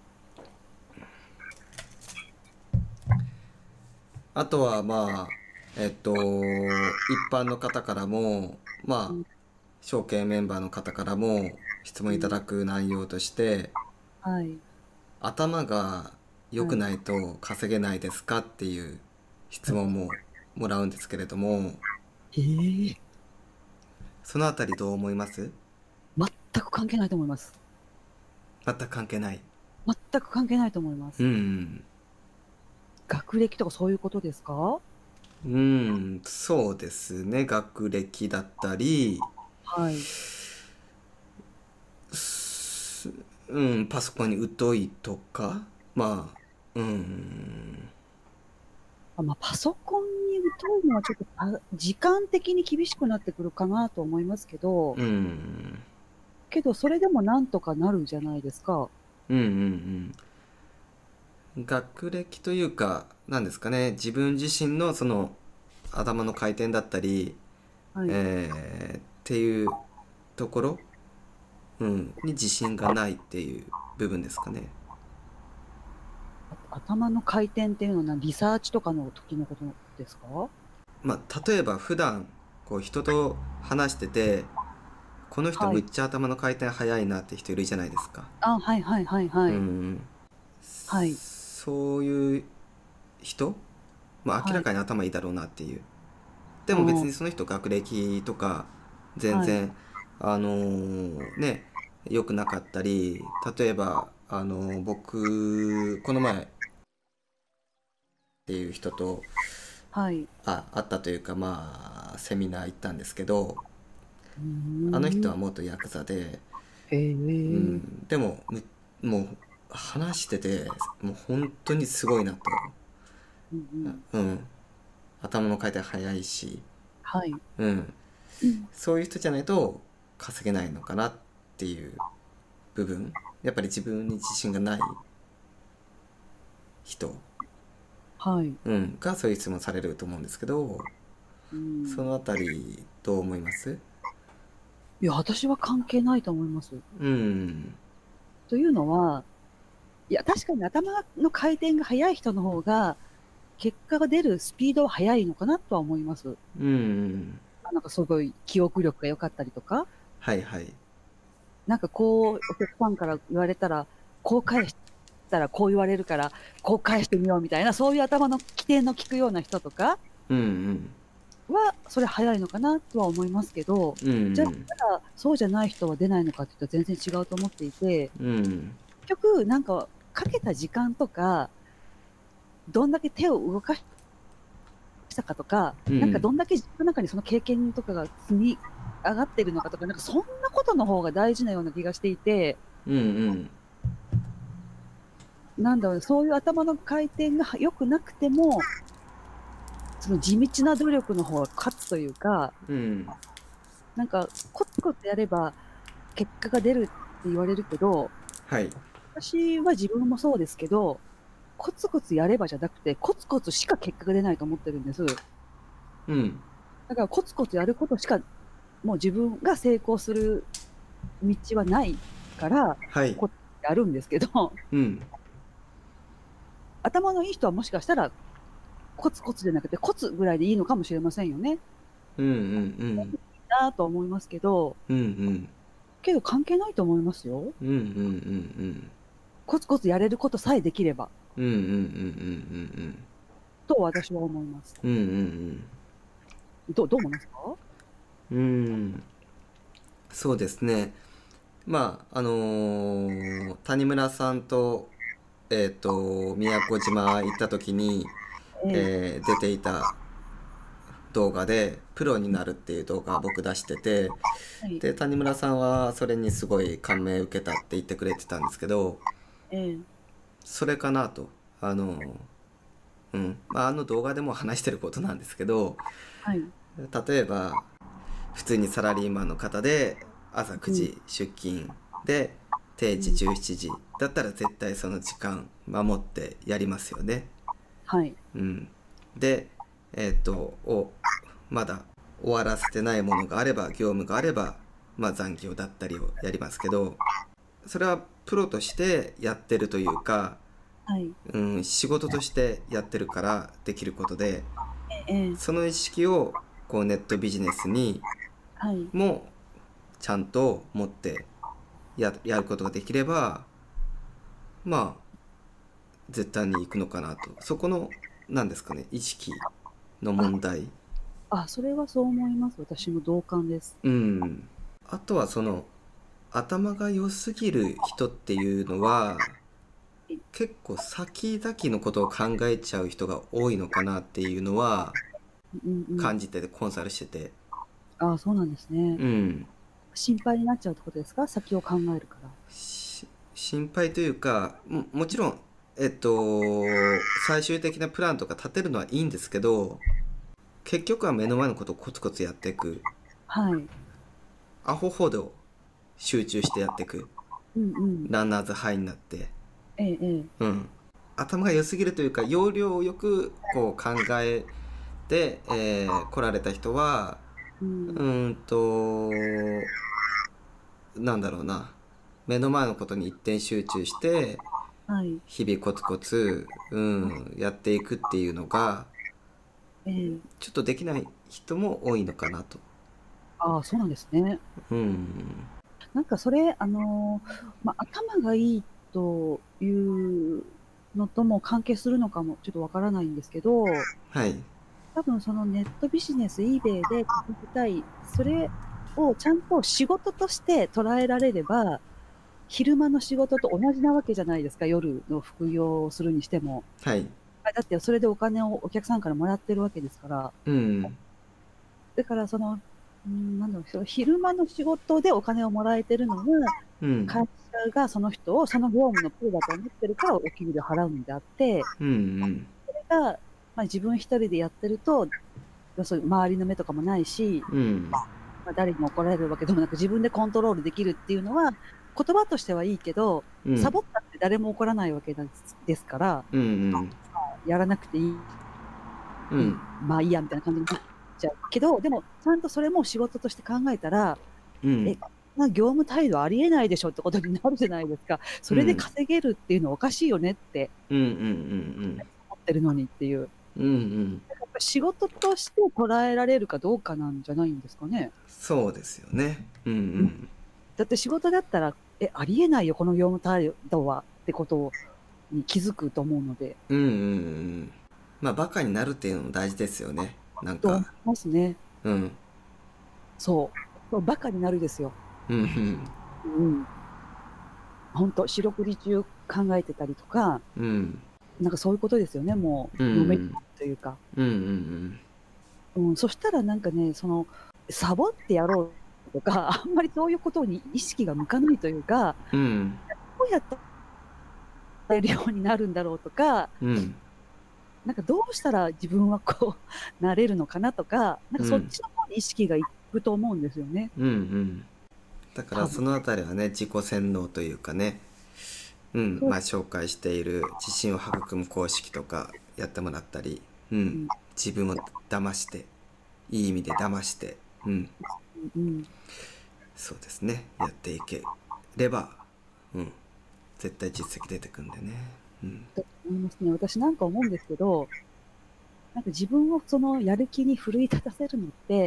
あとはまあえっと一般の方からもまあうん証券メンバーの方からも質問いただく内容として、 はい。 頭が良くないと稼げないですかっていう質問ももらうんですけれども、 ええそのあたりどう思います？ 全く関係ないと思います。 全く関係ない。 全く関係ないと思いまうす。 ん。 学歴とかそういうことですか？ うん、そうですね。学歴だったり、 はい。 すうん、パソコンに疎いとか、まあ、うん、 あ、まあ、パソコンに疎いのはちょっと、あ、時間的に厳しくなってくるかなと思いますけど、 うん、 けどそれでもなんとかなるじゃないですか。 うん、うん、うん。学歴というか、なんですかね、自分自身のその頭の回転だったり、 はい。 えーっていうところ、うん、に自信がないっていう部分ですかね。 あ頭の回転っていうのは、なリサーチとかの時のことですか？ まあ、例えば普段こう人と話してて、この人はい。 むっちゃ頭の回転早いなって人いるじゃないですか。 あ、はいはいはいはうい。 ん、 はい。 そういう人、まあ、明はい。 らかに頭いいだろうなっていう。でも別あにその人学歴とかあ、はい。 全然あのーね良くなかったり、例えばあのー僕この前っていう人とはい。 あ会ったというか、まあセミナー行ったんですけど、 うーあの人ん。 は元ヤクザで、 へうえ。 ん、でもむもう話しててもう本当にすごいなと、 うんうん。 うん、頭の回転早いし、 はい。 うん、 うん。 そういう人じゃないと稼げないのかなっていう部分、やっぱり自分に自信がない人、 はい。 うん、がそういう質問されると思うんですけど、 うん。 そのあたりどう思います？ いや、私は関係ないと思います。 うん、 というのは、いや、確かに頭の回転が速い人の方が、結果が出るスピードは速いのかなとは思います。 うん、 あ、なんかすごい記憶力が良かったりとか、 はいはい、 なんかこう、お客さんから言われたら、こう返したらこう言われるから、こう返してみようみたいな、そういう頭の起点の利くような人とかうんうんは、それ早いのかなとは思いますけど、 うんうじゃあ、 んただ、そうじゃない人は出ないのかって言ったら全然違うと思っていて、 うん結局、なんか、かけた時間とか、どんだけ手を動かしたかとか、なんかうんどんだけ自分の中にその経験とかが積み上がってるのかとか、なんかそんなことの方が大事なような気がしていて、 うんうんなんだろう、そういう頭の回転が良くなくても、その地道な努力の方が勝つというか、 うんなんかコツコツやれば結果が出るって言われるけど、 はい、 私は自分もそうですけど、コツコツやればじゃなくて、コツコツしか結果が出ないと思ってるんです。 うんだからコツコツやることしか、もう自分が成功する道はないから、 はい、 コツやるんですけど、 うん頭のいい人はもしかしたら、コツコツじゃなくて、コツぐらいでいいのかもしれませんよね。 うんうんなと思いますけど、 うんうんけど関係ないと思いますよ。 うんうんうんコツコツやれることさえできれば、 うんうんうんうんうんと私は思います。 うんうんうんどどう思いますか？ うん、そうですね。まああのー谷村さんとえっと宮古島行った時に、 ええ、 えー出ていた動画でプロになるっていう動画を僕出してて、 はい、 で谷村さんはそれにすごい感銘を受けたって言ってくれてたんですけど、 ええ、 それかなと、あのうんまあ、あの動画でも話してることなんですけど、 はい、 例えば普通にサラリーマンの方で朝9 うん、 時出勤で定時うん、 じゅうしちじだったら絶対その時間守ってやりますよね。 はい、 うん、でえっ、とをまだ終わらせてないものがあれば、業務があれば、まあ、残業だったりをやりますけど、それはプロとしてやってるというか、 はい、 うん、仕事としてやってるからできることで、 ええ、 その意識をこうネットビジネスにはい、 もちゃんと持ってややることができれば、まあ絶対に行くのかなと。そこの何ですかね、意識の問題。 あ、それはそう思います。私も同感です。 うん。あとはその頭が良すぎる人っていうのは結構先々のことを考えちゃう人が多いのかなっていうのはうんうん。 感じてて、コンサルしてて。 あ、そうなんですね。 うん。 心配になっちゃうってことですか？先を考えるから。 し心配というか、も、もちろん、えっと、最終的なプランとか立てるのはいいんですけど、結局は目の前のことをコツコツやっていく。 はい。 アホほど集中してやっていく。 うんうん。 ランナーズハイになって。 ええ、ええ。 うん。頭が良すぎるというか、要領をよくこう考えて、えー来られた人は、 う。 うんーんと、なんだろうな。目の前のことに一点集中して、 はい。 日々コツコツ、うん、やっていくっていうのが、 ええ。 ちょっとできない人も多いのかなと。 ああ、そうなんですね。 うん。 なんかそれ、あの、ま、頭がいいというのとも関係するのかもちょっとわからないんですけど、 はい。 多分そのネットビジネス、eBay で稼ぎたい、それをちゃんと仕事として捉えられれば、昼間の仕事と同じなわけじゃないですか、夜の副業をするにしても。 はい。 あ、だってそれでお金をお客さんからもらってるわけですから。 うん。 だからその、うーん、なんだろう、その昼間の仕事でお金をもらえてるのは、 うん。 会社がその人をその業務のプロだと思ってるからお給料払うんであって、 うんうんそれが、ま、自分一人でやってると、要するに周りの目とかもないし、 うんま、誰にも怒られるわけでもなく、自分でコントロールできるっていうのは、言葉としてはいいけど、 うんサボったって誰も怒らないわけなんですですから、 うんうんま、やらなくていいいい、 うんまあいいやみたいな感じになっちゃうけど、でもちゃんとそれも仕事として考えたら、え、 うんこんな業務態度ありえないでしょってことになるじゃないですか。それでうん稼げるっていうのはおかしいよねってうんうん思ってるのにっていう。 うんうんうんやっぱ仕事として捉えられるかどうかなんじゃないんですかね。 そうですよね。うんううん。 んだって仕事だったら、え、ありえないよ、この業務態度はってことに気づくと思うので。 うんうんうん。まあバカになるっていうのも大事ですよね。なんと思いか、 ますね。 うんそう。そう、馬鹿になるですよ。 うんうんうん。ほんと、四六時中考えてたりとか、 うんなんかそういうことですよね、もうう、のめりんというか。 うんうんうん、そしたらなんかね、その、サボってやろうとか、あんまりそういうことに意識が向かないというか、 うんどうやったらやれるようになるんだろうとか、 うんなんかどうしたら自分はこうなれるのかなとか、なんかそっうんちの方に意識がいくと思うんですよね。 うんうんだから多分。 そのあたりはね、自己洗脳というかね、うんそう、 まあ紹介している自信を育む公式とかやってもらったり、ううんん、 自分を騙して、いい意味で騙して、うん、 うんうん。 そうですね、やっていければ、うん、絶対実績出てくんでね。うんと思いますね。私なんか思うんですけど、なんか自分をそのやる気に奮い立たせるのって、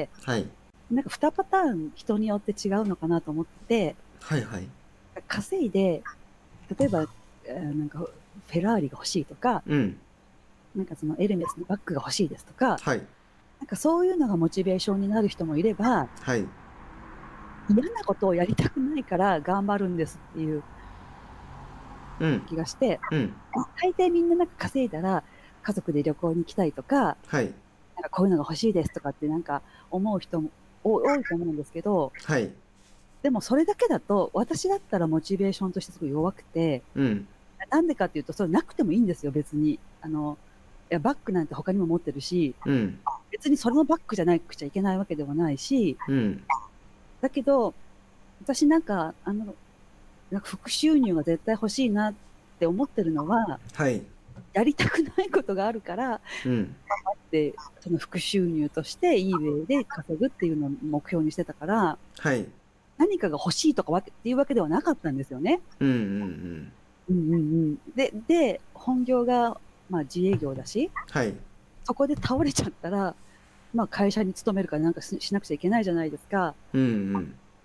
はいなんかにパターン人によって違うのかなと思って、 はいはい稼いで、例えば、えーなんかフェラーリが欲しいとか、 うんなんかそのエルメスのバッグが欲しいですとか、 はいなんかそういうのがモチベーションになる人もいれば、 はい嫌なことをやりたくないから頑張るんですっていううん気がして、 うん大抵みんななんか稼いだら家族で旅行に行きたいとか、 はいなんかこういうのが欲しいですとかってなんか思う人も多多いと思うんですけど、 はいでもそれだけだと私だったらモチベーションとしてすごい弱くて、 うんなんでかっていうとそれなくてもいいんですよ、別に。あの、いやバッグなんて他にも持ってるし、 うん別にそれのバッグじゃなくちゃいけないわけではないし、 うんだけど、私なんか、あの、なんか副収入が絶対欲しいなって思ってるのは、 はいやりたくないことがあるから、 うんで、その副収入として eBay で稼ぐっていうのを目標にしてたから、 はい何かが欲しいとかわけっていうわけではなかったんですよね。 うんうんうんうんうん。で、で、本業が、まあ、自営業だし、 はいそこで倒れちゃったら、まあ、会社に勤めるからなんかししなくちゃいけないじゃないですか。 うんうん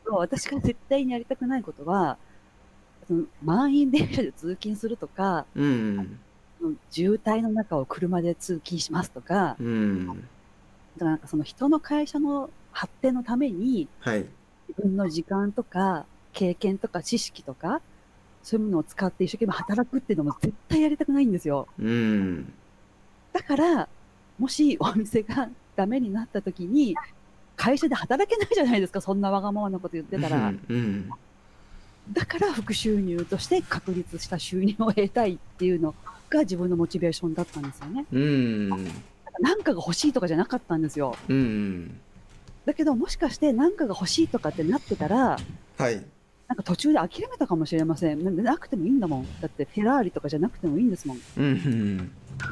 そう私が絶対にやりたくないことは、その満員電車で通勤するとか、 うんその渋滞の中を車で通勤しますとか、 うんあとなんかその人の会社の発展のためにはい自分の時間とか経験とか知識とかそういうものを使って一生懸命働くっていうのも絶対やりたくないんですよ。 うんだからもしお店がダメになった時に会社で働けないじゃないですか、そんなわがままなこと言ってたら。 うんだから副収入として確立した収入を得たいっていうのが自分のモチベーションだったんですよね。 うんなんかが欲しいとかじゃなかったんですよ。 うんだけどもしかしてなんかが欲しいとかってなってたら、 はいなんか途中で諦めたかもしれません。ななくてもいいんだもん。だってフェラーリとかじゃなくてもいいんですもん。 うんうんうん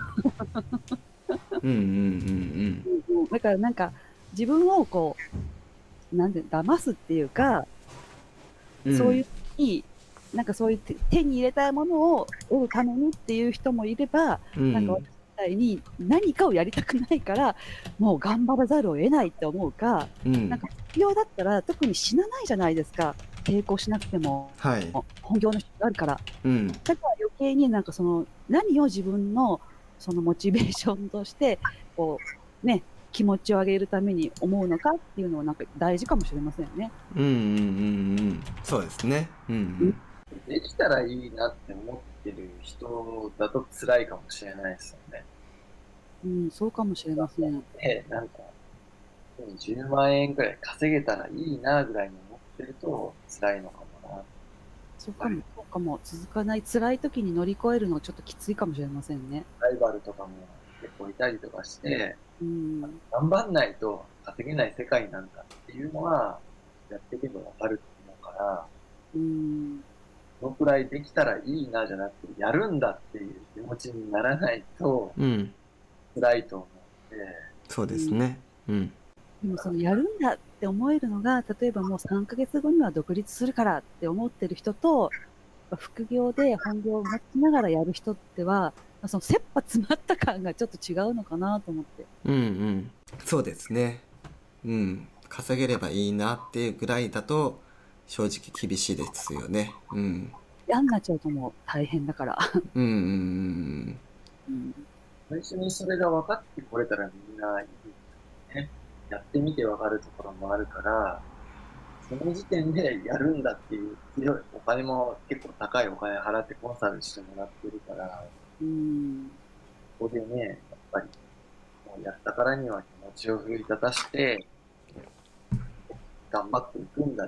うんうんうんだからなんか自分をこう、なんで騙すっていうか、 うんそういうふうに、なんかそういう手手に入れたいものを得るためにっていう人もいれば、 うんなんか私みたいに何かをやりたくないから、もう頑張らざるを得ないって思うか、 うんなんか副業だったら特に死なないじゃないですか。抵抗しなくても、 はい本業の人があるから。 うんだから余計になんかその何を自分のそのモチベーションとしてこうね気持ちを上げるために思うのかっていうのはなんか大事かもしれませんね。 うんうんうんうんそうですねうんできたらいいなって思ってる人だと辛いかもしれないですよね。 うん、そうかもしれません。 で、なんか、じゅうまんえんくらい稼げたらいいなぐらいに思ってると辛いのかもな。 そうかも、そうかも。続かない辛い時に乗り越えるのはちょっときついかもしれませんね。 ライバルとかも結構いたりとかして、 うん、 頑張んないと稼げない世界なんだっていうのは、やっていけばわかると思うから、 うん、 どのくらいできたらいいなじゃなくて、やるんだっていう気持ちにならないとうん辛いと思って、 そうですねうんでもそのやるんだって思えるのが、例えばもうさんかげつごには独立するからって思ってる人と、副業で本業を持ちながらやる人っては、その切羽詰まった感がちょっと違うのかなと思って。 うんうんそうですねうん稼げればいいなっていうぐらいだと正直厳しいですよねうん嫌になっちゃうともう大変だから。 うんうんうんうん最初にそれが分かってこれたらみんないいですね。やってみて分かるところもあるから、その時点でやるんだっていう強いお金も結構高いお金払ってコンサルしてもらってるから、 うんここでね、やっぱりもうやったからには気持ちを奮い立たして頑張っていくんだって、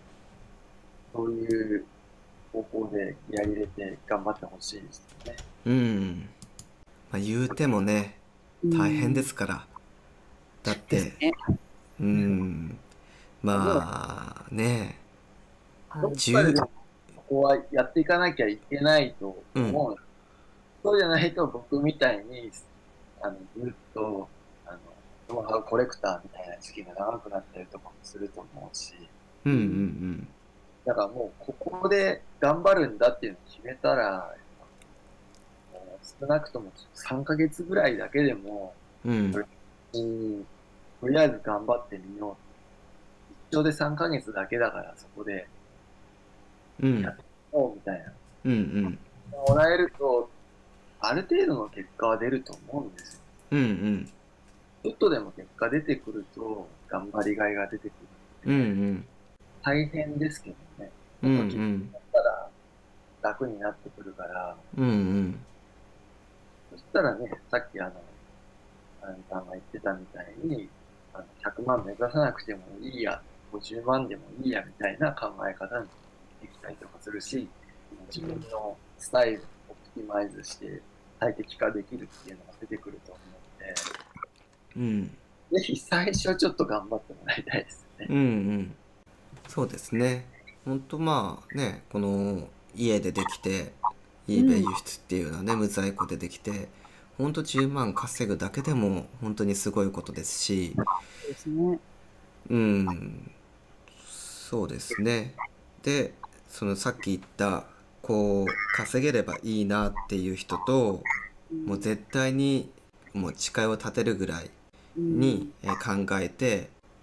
そういう方向で気合い入れて頑張ってほしいですよね。 うんまあ言うてもね大変ですからだってうんまあねどっかでここはやっていかなきゃいけないと思う。うん、そうじゃないと僕みたいにあのずっとあのノウハウコレクターみたいな時期が長くなったりとかもすると思うし、 うんうんうん、 だからもうここで頑張るんだっていうのを決めたら、少なくともさんかげつぐらいだけでも、 うん、 とりあえず頑張ってみよう。一生でさんかげつだけだからそこでやってみようみたいな。 うんうん、 もらえると、ある程度の結果は出ると思うんですよ。 うんうん、 ちょっとでも結果出てくると、頑張りがいが出てくる。うんうん、 大変ですけどね。 うんうん、 だったら楽になってくるから、 うんうん、 そしたらね、さっきあの、あなたが言ってたみたいに、あのひゃくまん目指さなくてもいいや、ごじゅうまんでもいいやみたいな考え方にできたりとかするし、自分のスタイルをオプティマイズして最適化できるっていうのが出てくると思うので、うん、ぜひ最初ちょっと頑張ってもらいたいですね。 うんうん、そうですね。本当まあね、この家でできて eBay 輸出っていうのはね、うん、無在庫でできて本当じゅうまん稼ぐだけでも本当にすごいことですし、 そうですね。 うん、そうですね。で、そのさっき言ったこう稼げればいいなっていう人と、うん、もう絶対にもう誓いを立てるぐらいに考えて、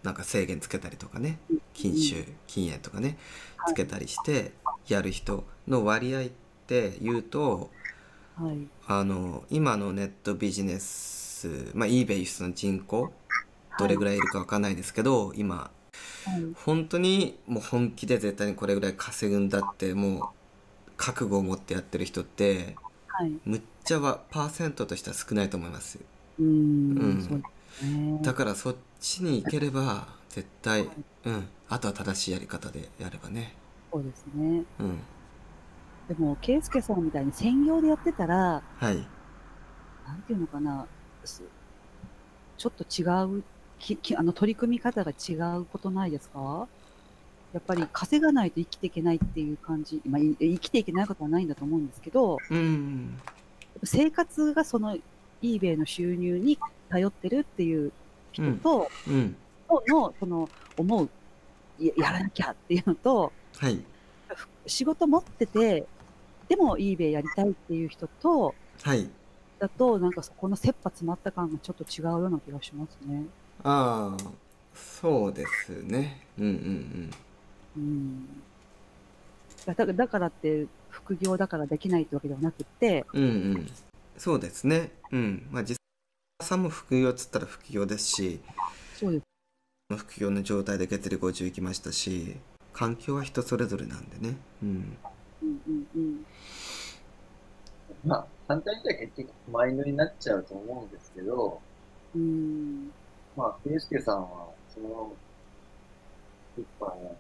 なんか制限つけたりとかね、 うん禁酒禁煙とかねはいつけたりしてやる人の割合って言うと、 はいあの今のネットビジネス、まあ eBay の人口どれぐらいいるかわかんないですけど、今はい本当にもう本気で絶対にこれぐらい稼ぐんだってもう覚悟を持ってやってる人ってはい。 むっちゃはパーセントとしては少ないと思います。 うーうんんそうですね。 だからそっちに行ければ絶対、 はいうんあとは正しいやり方でやればね。 そうですね。 うんでも、圭介さんみたいに専業でやってたら、 はいなんていうのかな、すちょっと違う、ききあの取り組み方が違うことないですか？やっぱり稼がないと生きていけないっていう感じ、まあ、い生きていけないことはないんだと思うんですけど、 うんやっぱ生活がその eBay の収入に頼ってるっていう人と、 うんとの、その思う、ややらなきゃっていうのと、 はいふ仕事持ってて、でも eBay やりたいっていう人と、 はいだと、なんかそこの切羽詰まった感がちょっと違うような気がしますね。 ああそうですねうんうんうん。だだだからって、副業だからできないってわけではなくって、 うんうんうんそうですねうんまあ実際さんも副業っつったら副業ですし、 そうです。 副業の状態で月利ごじゅう行きましたし、環境は人それぞれなんでね。うんうんうんうん。 まあ、簡単に言ったら結局マインドになっちゃうと思うんですけど、 うーん。 まあ、圭介さんは、その、物販やって、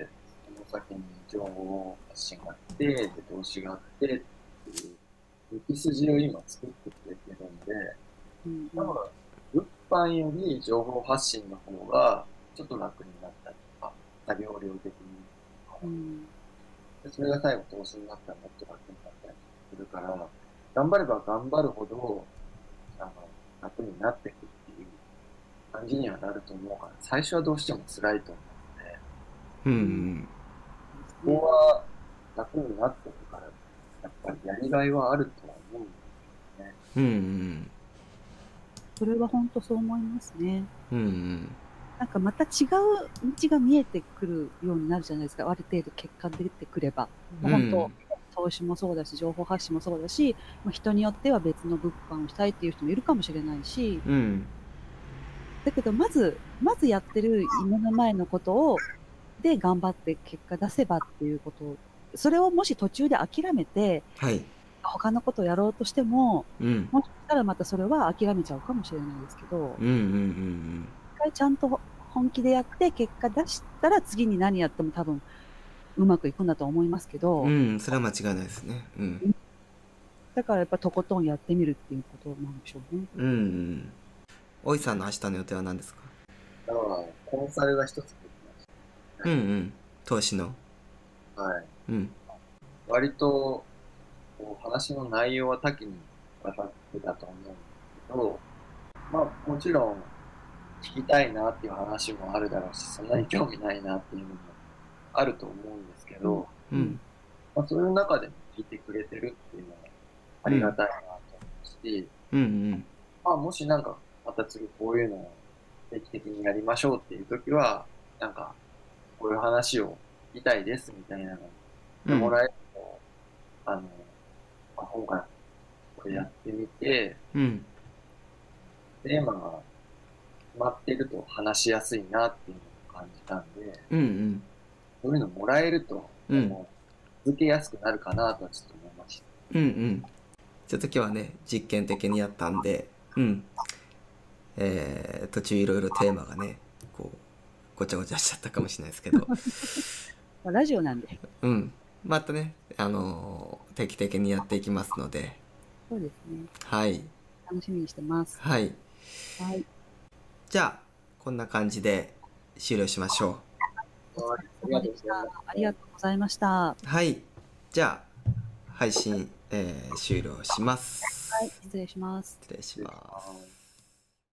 その先に情報発信があって、で、投資があってっていう、道筋を今作ってくれてるんで、 うんうん。 多分、物販より情報発信の方が、ちょっと楽になったりとか、作業量的に。 うんでそれが最後投資になったらもっと楽になったりするから、頑張れば頑張るほど、あの、楽になっていくっていう感じにはなると思うから、最初はどうしても辛いと思うので、 うんううんんここは楽になってるから、やっぱりやりがいはあるとは思うんですよね。 うんうんそれは本当そう思いますね。 うんうんなんかまた違う道が見えてくるようになるじゃないですか。ある程度結果出てくれば。 う本当、 ん投資もそうだし、情報発信もそうだし、まあ、人によっては別の物販をしたいっていう人もいるかもしれないし、 うんだけどまず、まずやってる目の前のことを、で頑張って結果出せばっていうことを、それをもし途中で諦めて、 はい他のことをやろうとしても、 うんもしかしたらまたそれは諦めちゃうかもしれないですけど、 うんうんうん一回ちゃんと本気でやって結果出したら次に何やっても多分うまくいくんだと思いますけど、 うんうんそれは間違いないですねうんだからやっぱとことんやってみるっていうことなんでしょうね。 うんうんおいさんの明日の予定は何ですか？ だから、コンサルが一つできましうんうん投資のた。はい。 うん割と、こう話の内容は多岐にわたってたと思うんですけど、まあ、もちろん、聞きたいなっていう話もあるだろうし、そんなに興味ないなっていうのもあると思うんですけど、 うんまあ、そういう中でも聞いてくれてるっていうのはありがたいなと思うし、 うんうんまあ、もしなんか、また次こういうのを定期的にやりましょうっていう時は、なんか、こういう話を聞きたいですみたいなのを言ってもらえると、あの、まあ、今回これやってみて、 うんテーマが決まってると話しやすいなっていうのを感じたんで、 うんうんそういうのもらえると、 うんあの続けやすくなるかなとはちょっと思いました。 うんうんちょっと今日はね実験的にやったんでうんえー、途中いろいろテーマがねこうごちゃごちゃしちゃったかもしれないですけどまあ、ラジオなんで。 うんまたねあのー定期的にやっていきますのでそうですね。 はい楽しみにしてます。 はいはい。 じゃあこんな感じで終了しましょはい、ありそうでした。 がとうございます。 ありがとうございました。 うはいじゃあ配信、えー終了しますはい、失礼します。 失礼しますはい